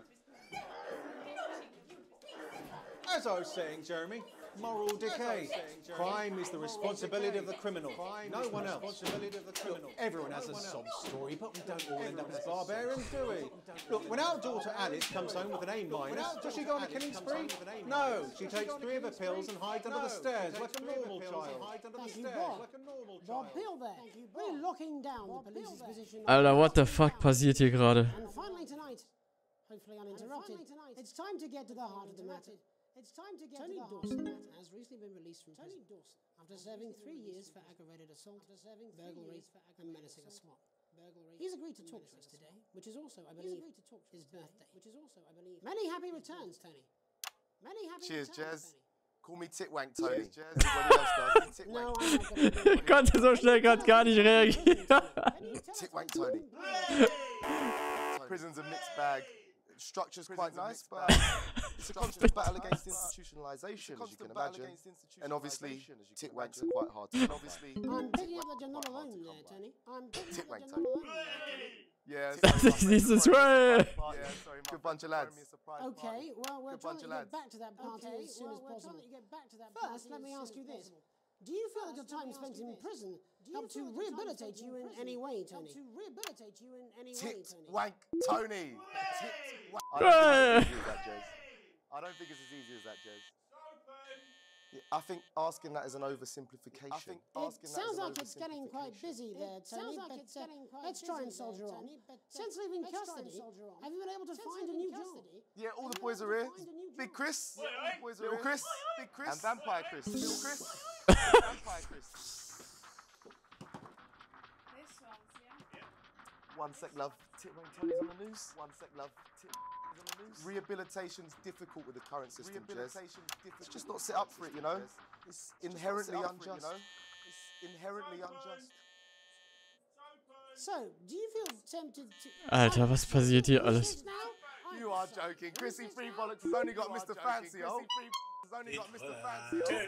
As I was saying, Jeremy, moral decay. Crime is the responsibility of the criminal, no one else. Look, everyone has a sob story, but we don't all end up as barbarians, do we? Look, when our daughter Alice comes home with an A minus, does she go on a killing spree? No, she takes three of her pills and hides under the stairs like a normal child. Thank you, Bob. Bob Peel there. We're locking down the police's position. Alter, what the fuck passiert hier gerade? And finally tonight, hopefully uninterrupted, it's time to get to the heart of the matter. It's time to get Tony to the Dawson has recently been released from Tony prison Dawson. After serving three years for aggravated assault, burglary, and menacing a swap. He's agreed to talk to us today, which is also, I believe, his birthday. Which is also, I believe, many happy returns, Tony. Many happy Cheers, returns, Jez. Call me Titwank Tony. Cheers, Jez. Everybody else does. Titwank. No, I'm not gonna do it. Konnte so schnell gerade gar nicht reagieren. Titwank Tony. Prison's a mixed bag. Structure's quite nice, but it's a constant battle against institutionalization, as you can imagine. And obviously, Titwanks are quite hard to. And obviously, I'm picking up that you're not alone there, Tony. I'm picking up that Titwank you're not Tony. alone there, Tony. Yeah, Dieses way. Yeah, sorry, good bunch of lads. Okay, well, we're Good trying bunch to of get lads. back to that party as soon as possible. First, let me ask you this. Do you feel that your time spent in prison helped to rehabilitate you in any way, Tony? To rehabilitate you in any way, Tony? Titwank Tony. Titwank. I don't think it's as easy as that, Jez. I don't think it's as easy as that, Jez. Yeah, I think asking that is an oversimplification. I think It asking that is sounds an like it's getting quite busy there, Tony, like but it's uh, getting quite let's try and busy soldier there, on. Tony, but, uh, Since leaving let's try and custody, soldier on. have you been able to Since find a leaving new job? custody, Yeah, all have the you boys been are able here. to find a new Big job? Chris, Little Chris, Big Chris, and Vampire Chris. Little Chris, Vampire Chris. This one's, yeah. One sec, love. Titwank Tony's on the news. One sec, love. Titwank's on the news. Rehabilitation's difficult with the current system, Jez. It's just not set up for it, you know. It's inherently unjust. You know? It's inherently unjust. So, do you feel tempted to... Alter, was passiert hier alles? You are joking. Chrissy Free Bollocks has only got Mister Fancy, oh. Has only got Mister Fancy,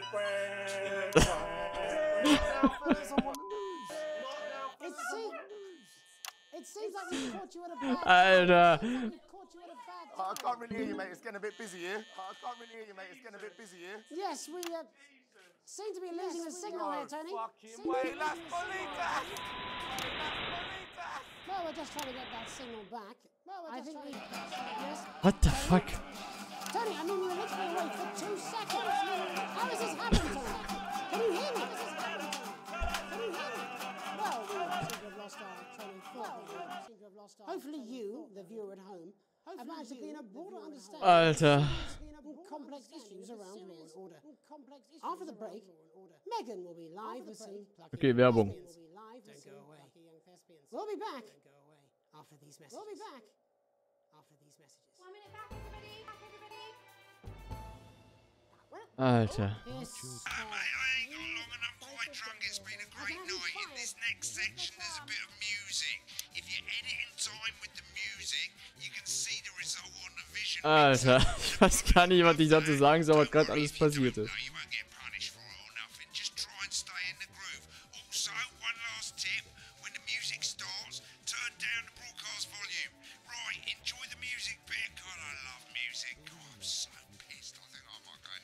It seems, it seems like we caught you at a bad Alter. We caught you at a bad Oh, I can't really hear you, mate. It's getting a bit busy here. Oh, I can't really hear you, mate. It's getting a bit busy here. Yes, we uh, seem to be losing the signal No there, Tony. fucking Seem to way, be Las losing the signal. Bolitas! Well, we're just trying to get that signal back. Well, we're I think we... Yes. What the fuck? Tony, I mean, we were literally away for two seconds. How does this happen, Tony? Can you hear me? Can you hear me? Well, we seem to have lost our train of thought. We seem to have lost our Hopefully you, the viewer at home, have managed to gain a broader understanding Alter. of complex issues around law and order. After the break, Megan will be live with some plucky Okay, Werbung. thespians. Don't go away. We'll be back after these messages. We'll be back after these messages. One minute back, everybody. Back, everybody. Alter. Yes. Quite drunk, it's been a great night. In this next section, there's a bit of music. If you edit in time with the music, you can see the result on the vision. Alter. Ich weiß gar nicht, was ich dazu sagen soll, was gerade alles passiert ist. You won't get punished for it or nothing. Just try and stay in the groove. Also, one last tip: when the music starts, turn down the broadcast volume. Right, enjoy the music bit. God, I love music. God, I'm so pissed. I think I might go.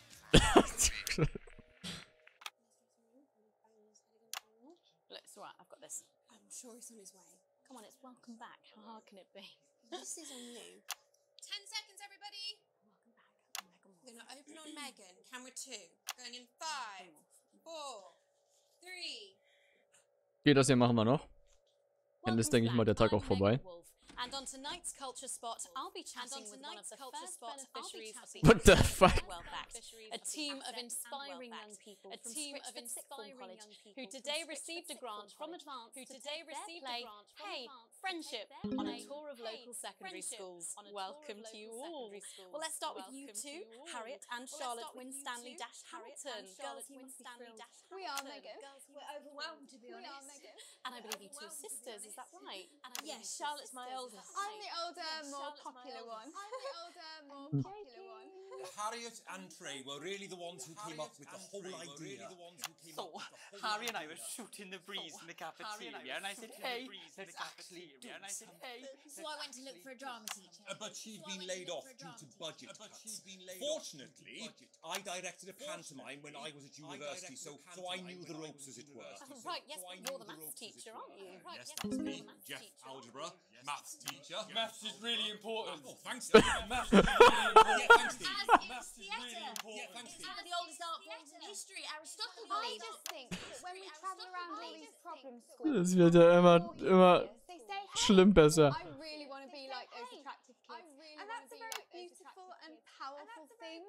Look, it's alright, I've got this. I'm sure he's on his way. Come on, it's welcome back. How hard can it be? This is on you. Ten seconds, everybody. We're going to open on Megan. Camera two. Going in five, four, three. Okay, das hier machen wir noch. Dann ist, denke ich mal, der Tag auch vorbei. And on tonight's culture spot, I'll be chatting with one of the first beneficiaries of the What the fuck? Wealth Act, a a team of inspiring young people, a team of inspiring young people who today received a grant from Advance who today received a grant from Hey, Friendship on a tour of local secondary schools. Welcome to you all. Well, let's start with you two, Harriet and Charlotte Winstanley Dash Hamilton. Girls, you must be thrilled. We are, Megan. We're overwhelmed, to be honest. We are, Megan. And I believe you two sisters, is that right? Yes, Charlotte's my oldest. I'm the older, more popular one. I'm the older, more popular one. Harriet and Trey were really the ones who came up with the whole idea. So, Harry and I were shooting the breeze in the cafeteria, and I said, hey, let's actually do and I said, hey. So I went to look for a drama teacher. Uh, but she'd been laid off due to budget cuts. Fortunately, I directed a pantomime when I was at university, so so I knew the ropes, as it were. Oh, right, yes, but you're the maths teacher, aren't you? Right, Yes, that's me, Jeff Algebra, maths teacher. Maths is really important. Oh, thanks, Steve. Maths is really important. Yeah, thanks, Steve. Maths is really important. Yeah, thanks, Steve. It's one of the oldest art forms in history. Aristotle I believed. just think that when we travel around all these problem schools, Es wird ja immer, immer they say, hey, schlimm besser. I really want to be like those attractive kids. And that's a very beautiful and powerful thing.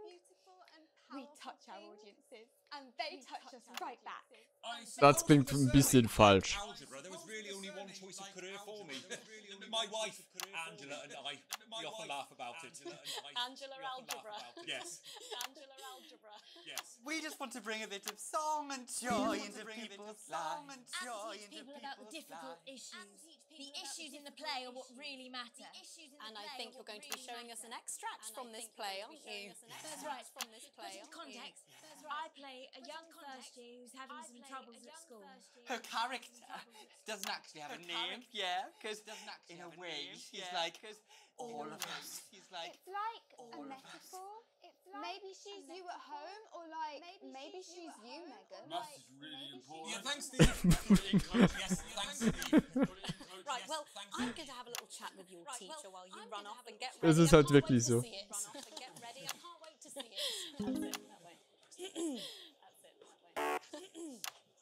We touch our audiences, and they touch us right back. Das klingt ein bisschen falsch. Algebra, there was really only one choice of career for me. My wife, Angela, and I, we often laugh about it. Angela Algebra. Yes. Angela Algebra. Yes. We just want to bring a bit of song and joy into people's lives. And teach people about the difficult issues. The issues in the play are what really matter. And I think you're going to be showing us an extract from this play, aren't you? That's right. From this play, Put into aren't you? context, I play a young first year who's having some troubles at school. Her character doesn't actually have a name, yeah, because in a way she's like all of us. She's like It's like a metaphor. It's like maybe she's you at home, or like maybe she's you, Megan. Maths is really important. Yeah, thanks, Steve. Yes, thanks, Steve. Right, well, I'm going to have a little chat with your teacher while you run off and get Es ready. ist halt I can't wirklich wait so. to see it. Run off and get ready. I can't wait to see it. That's it, that way. That's it, that way.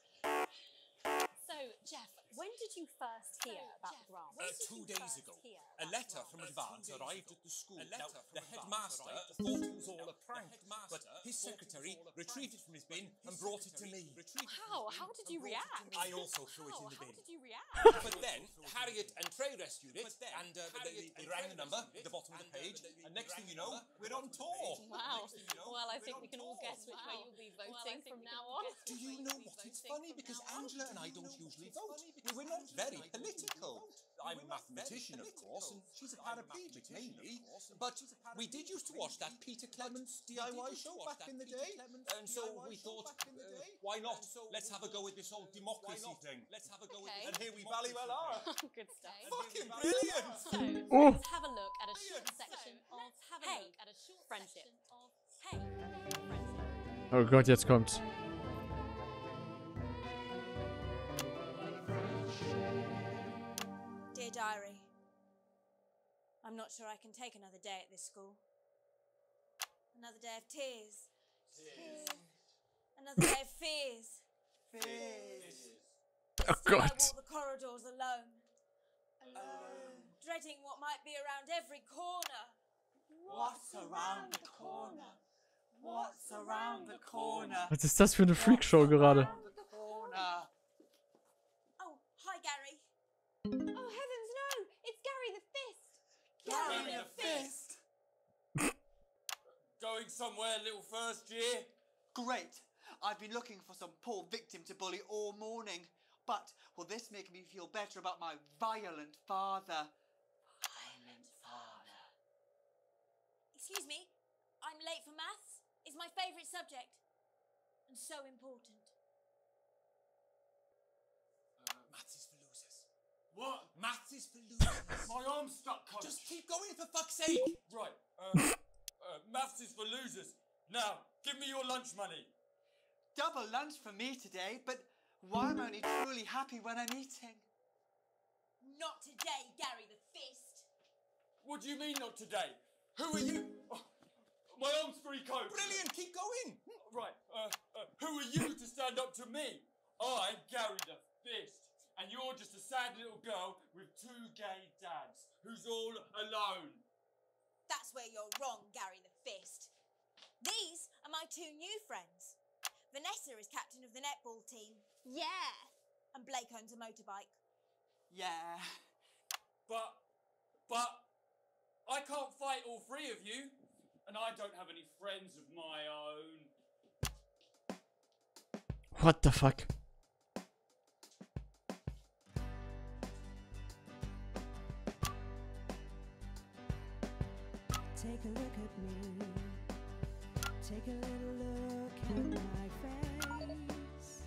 So, Jeff, when did you first hear about the grant? Uh, two days ago, a letter from Advance arrived at the school. Now, the headmaster thought it was all a prank, but his secretary retrieved it from his bin and brought it to me. How? How did you react? I also threw it in the bin. How did you react? But then, Harriet and Trey rescued it, and uh, they, they rang the number at the bottom of the page, and next thing you know, we're on tour. Wow. Well, I think we can all guess which way you'll be voting from now on. Do you know what? It's funny because Angela and I don't usually vote. We're not very political. I'm a mathematician, of course, and she's a paraplegic mainly. But we did used to watch that Peter Clements D I Y show back in the day, and so we thought, uh, why not? Let's have a go with this whole democracy thing. Let's have a go with it. And here we valley well are. Good stuff. Fucking brilliant! So, Oh. let's have a look at a short section of Hey, at a short Friendship. Hey, Friendship. Oh Gott, jetzt kommt's. Dear Diary, I'm not sure I can take another day at this school. Another day of tears. Tears. Another day of fears. Fears. Oh Still, I Gott. walk the corridors alone. Alone. Dreading what might be around every corner. What's around the corner? What's around the corner? Was ist das für eine Freakshow gerade? Corner. Oh, hi, Gary. Oh heavens, no! It's Gary the Fist. Gary the Fist. Going somewhere, little first year? Great. I've been looking for some poor victim to bully all morning. But will this make me feel better about my violent father? Violent father. Excuse me, I'm late for maths. It's my favourite subject. And so important. Maths is for losers. What? Maths is for losers. My arm's stuck, coach. Just keep going, for fuck's sake. Right, uh, uh, maths is for losers. Now, give me your lunch money. Double lunch for me today, but why am I only truly happy when I'm eating? Not today, Gary the Fist. What do you mean not today? Who are you? Oh, my arm's free coat. Brilliant, keep going. Right, uh, uh, who are you to stand up to me? I'm Gary the Fist, and you're just a sad little girl with two gay dads who's all alone. That's where you're wrong, Gary the Fist. These are my two new friends. Vanessa is captain of the netball team. Yeah. And Blake owns a motorbike. Yeah. But, but, I can't fight all three of you, and I don't have any friends of my own. What the fuck? Take a look at me. Take a little look at my face.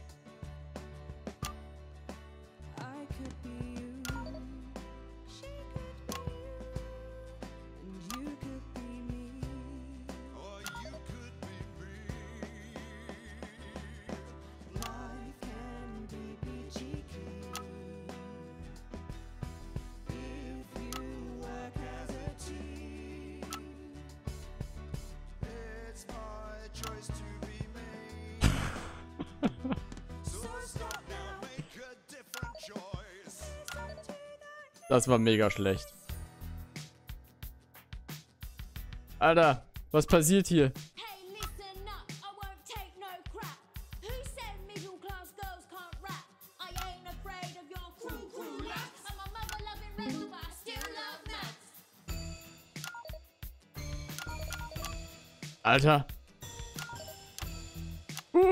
I could be you. She could be you. And you could be me. Or you could be me. Life can be peachy keen if you work as a team. It's my choice to be made. So stop now, make a different choice. Das war mega schlecht. Alter, was passiert hier? Hey, listen up, I won't take no crap. Who said middle class girls can't rap? I ain't afraid of your cruel, cruel lads. I'm a mother loving rebel, but I still love maths. Alter. Uh.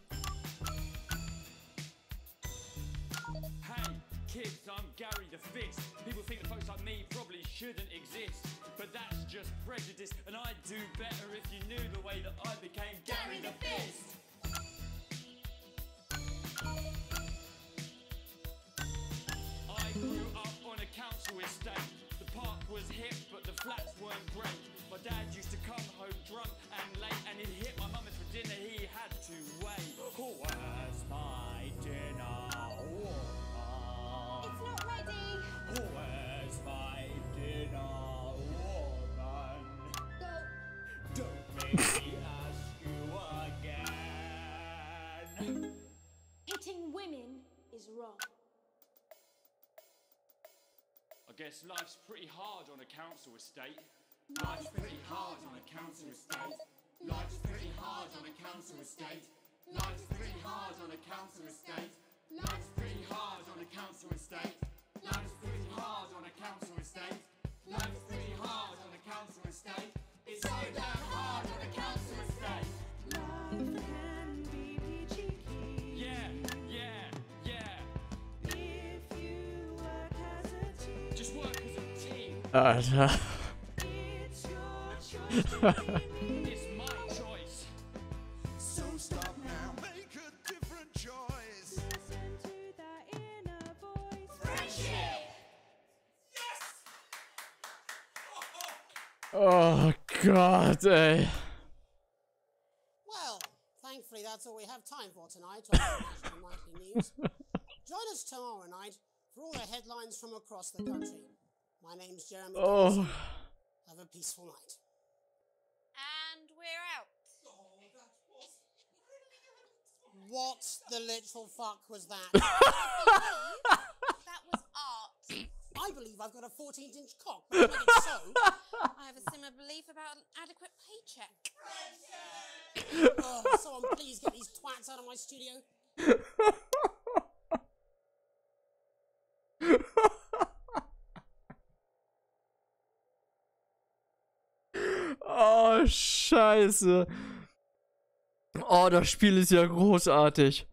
Hey, kids, I'm Gary the Fist. People think that folks like me probably shouldn't exist, but that's just prejudice, and I'd do better if you knew the way that I became Gary the Fist. I grew up on a council estate. The park was hip, but the flats weren't great. My dad used to come home drunk and late, and he'd hit my mum for dinner, he had to wait. Oh, where's my dinner? Woman? It's not ready. Oh, where's my dinner? Woman? Go. Don't make me ask you again. Hitting women is wrong. I guess life's pretty hard on a council estate. Life's pretty hard on a council estate. Life's pretty hard on a council estate. Life's pretty hard on a council estate. Life's pretty hard on a council estate. Life's pretty hard on a council estate. Life's pretty hard on a council estate. It's so damn hard on a council estate. Life can be peachy keen. Yeah, yeah, yeah. If you work as a team. Just work as a team. Alter. It's your choice to be me. It's my choice. So stop now, make a different choice. Listen to that inner voice. Friendship. Oh Gott, ey. Well, thankfully that's all we have time for tonight on National Nightly News. Join us tomorrow night for all the headlines from across the country. My name's Jeremy. Oh. Dawson. Have a peaceful night. And we're out. What the literal fuck was that? That was art. I believe I've got a fourteen inch cock, but make it so. I have a similar belief about an adequate paycheck. Oh, someone please get these twats out of my studio. Oh, scheiße. Oh, das Spiel ist ja großartig.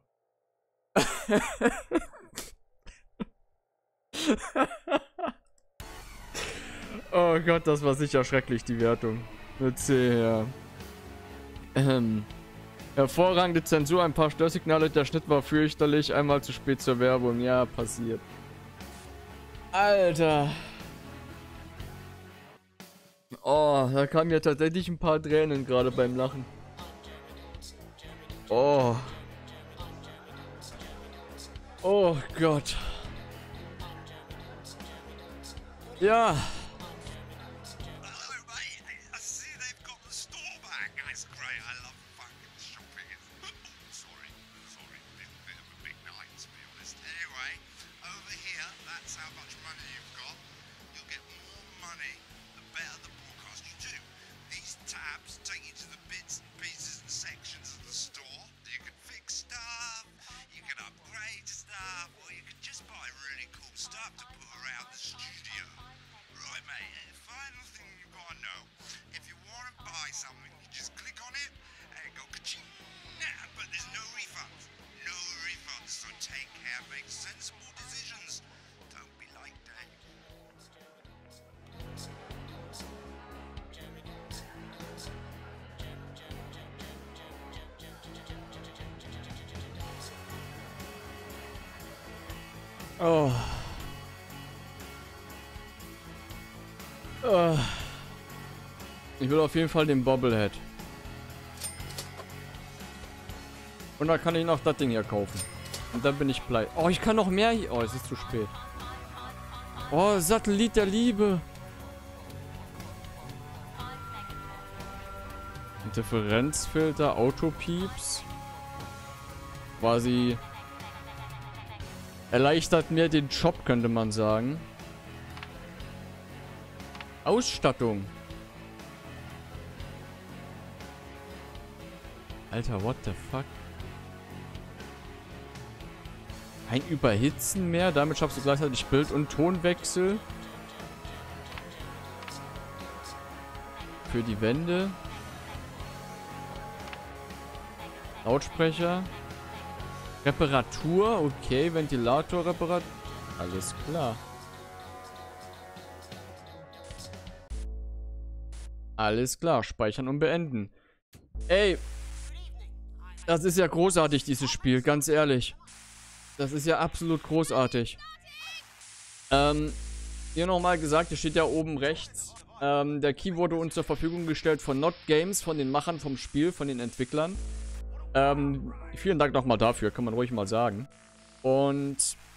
Oh Gott, das war sicher schrecklich, die Wertung. Mit C, ja. Ähm. Hervorragende Zensur, ein paar Störsignale, der Schnitt war fürchterlich, einmal zu spät zur Werbung. Ja, passiert. Alter. Oh, da kamen ja tatsächlich ein paar Tränen gerade beim Lachen. Oh. Oh Gott. Ja. Tabs take you to the bits and pieces Oh. Oh. Ich will auf jeden Fall den Bobblehead. Und dann kann ich noch das Ding hier kaufen. Und dann bin ich pleite. Oh, ich kann noch mehr hier. Oh, es ist zu spät. Oh, Satellit der Liebe. Interferenzfilter, Autopieps. Quasi erleichtert mir den Job, könnte man sagen. Ausstattung. Alter, what the fuck? Kein Überhitzen mehr. Damit schaffst du gleichzeitig Bild- und Tonwechsel. Für die Wände. Lautsprecher. Reparatur. Okay, Ventilatorreparatur. Alles klar. Alles klar. Speichern und beenden. Ey. Das ist ja großartig, dieses Spiel. Ganz ehrlich. Das ist ja absolut großartig. Ähm, hier nochmal gesagt, hier steht ja oben rechts. Ähm, der Key wurde uns zur Verfügung gestellt von Not Games, von den Machern vom Spiel, von den Entwicklern. Ähm, vielen Dank nochmal dafür, kann man ruhig mal sagen. Und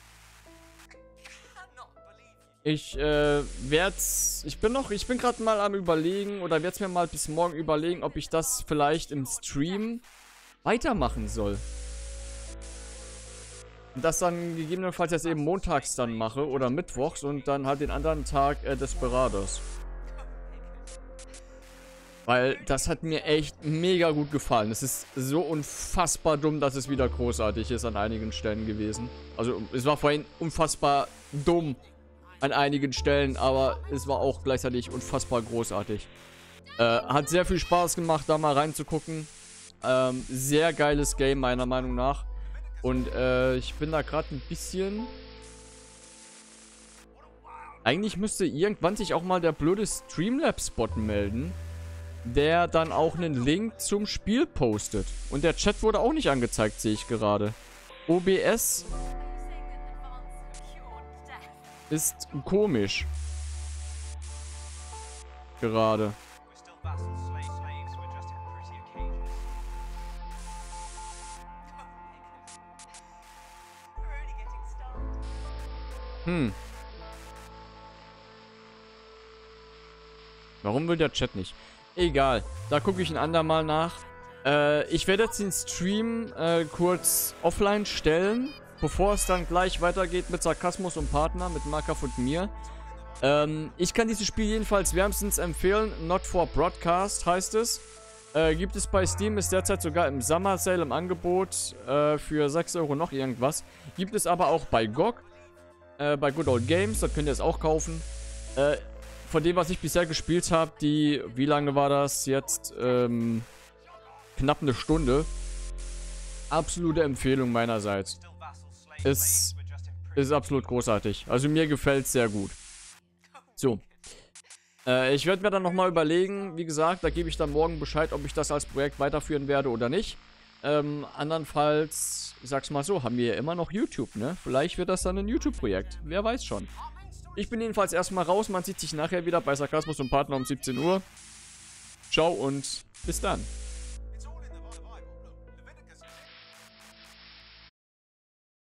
ich äh, werd's, ich bin noch, ich bin gerade mal am Überlegen oder werde es mir mal bis morgen überlegen, ob ich das vielleicht im Stream weitermachen soll. Und das dann gegebenenfalls jetzt eben montags dann mache oder mittwochs und dann halt den anderen Tag äh, Desperados. Weil das hat mir echt mega gut gefallen. Es ist so unfassbar dumm, dass es wieder großartig ist an einigen Stellen gewesen. Also es war vorhin unfassbar dumm an einigen Stellen, aber es war auch gleichzeitig unfassbar großartig. Äh, hat sehr viel Spaß gemacht, da mal reinzugucken. Ähm, sehr geiles Game meiner Meinung nach. Und äh, ich bin da gerade ein bisschen... Eigentlich müsste irgendwann sich auch mal der blöde Streamlabs-Bot melden, der dann auch einen Link zum Spiel postet. Und der Chat wurde auch nicht angezeigt, sehe ich gerade. O B S ist komisch. Gerade. Hm. Warum will der Chat nicht? Egal. Da gucke ich ein andermal nach. Äh, ich werde jetzt den Stream äh, kurz offline stellen, bevor es dann gleich weitergeht mit Sarkasmus und Partner, mit Markov und mir. Ähm, ich kann dieses Spiel jedenfalls wärmstens empfehlen. Not for Broadcast heißt es. Äh, gibt es bei Steam, ist derzeit sogar im Summer Sale im Angebot äh, für sechs Euro noch irgendwas. Gibt es aber auch bei G O G. Äh, bei Good Old Games, da könnt ihr es auch kaufen. Äh, von dem, was ich bisher gespielt habe, die, wie lange war das jetzt? Ähm, knapp eine Stunde. Absolute Empfehlung meinerseits. Es ist absolut großartig. Also mir gefällt es sehr gut. So. Äh, ich werde mir dann nochmal überlegen, wie gesagt, da gebe ich dann morgen Bescheid, ob ich das als Projekt weiterführen werde oder nicht. Ähm, andernfalls, ich sag's mal so, haben wir ja immer noch YouTube, ne? Vielleicht wird das dann ein YouTube-Projekt. Wer weiß schon. Ich bin jedenfalls erstmal raus. Man sieht sich nachher wieder bei Sarkasmus und Partner um siebzehn Uhr. Ciao und bis dann.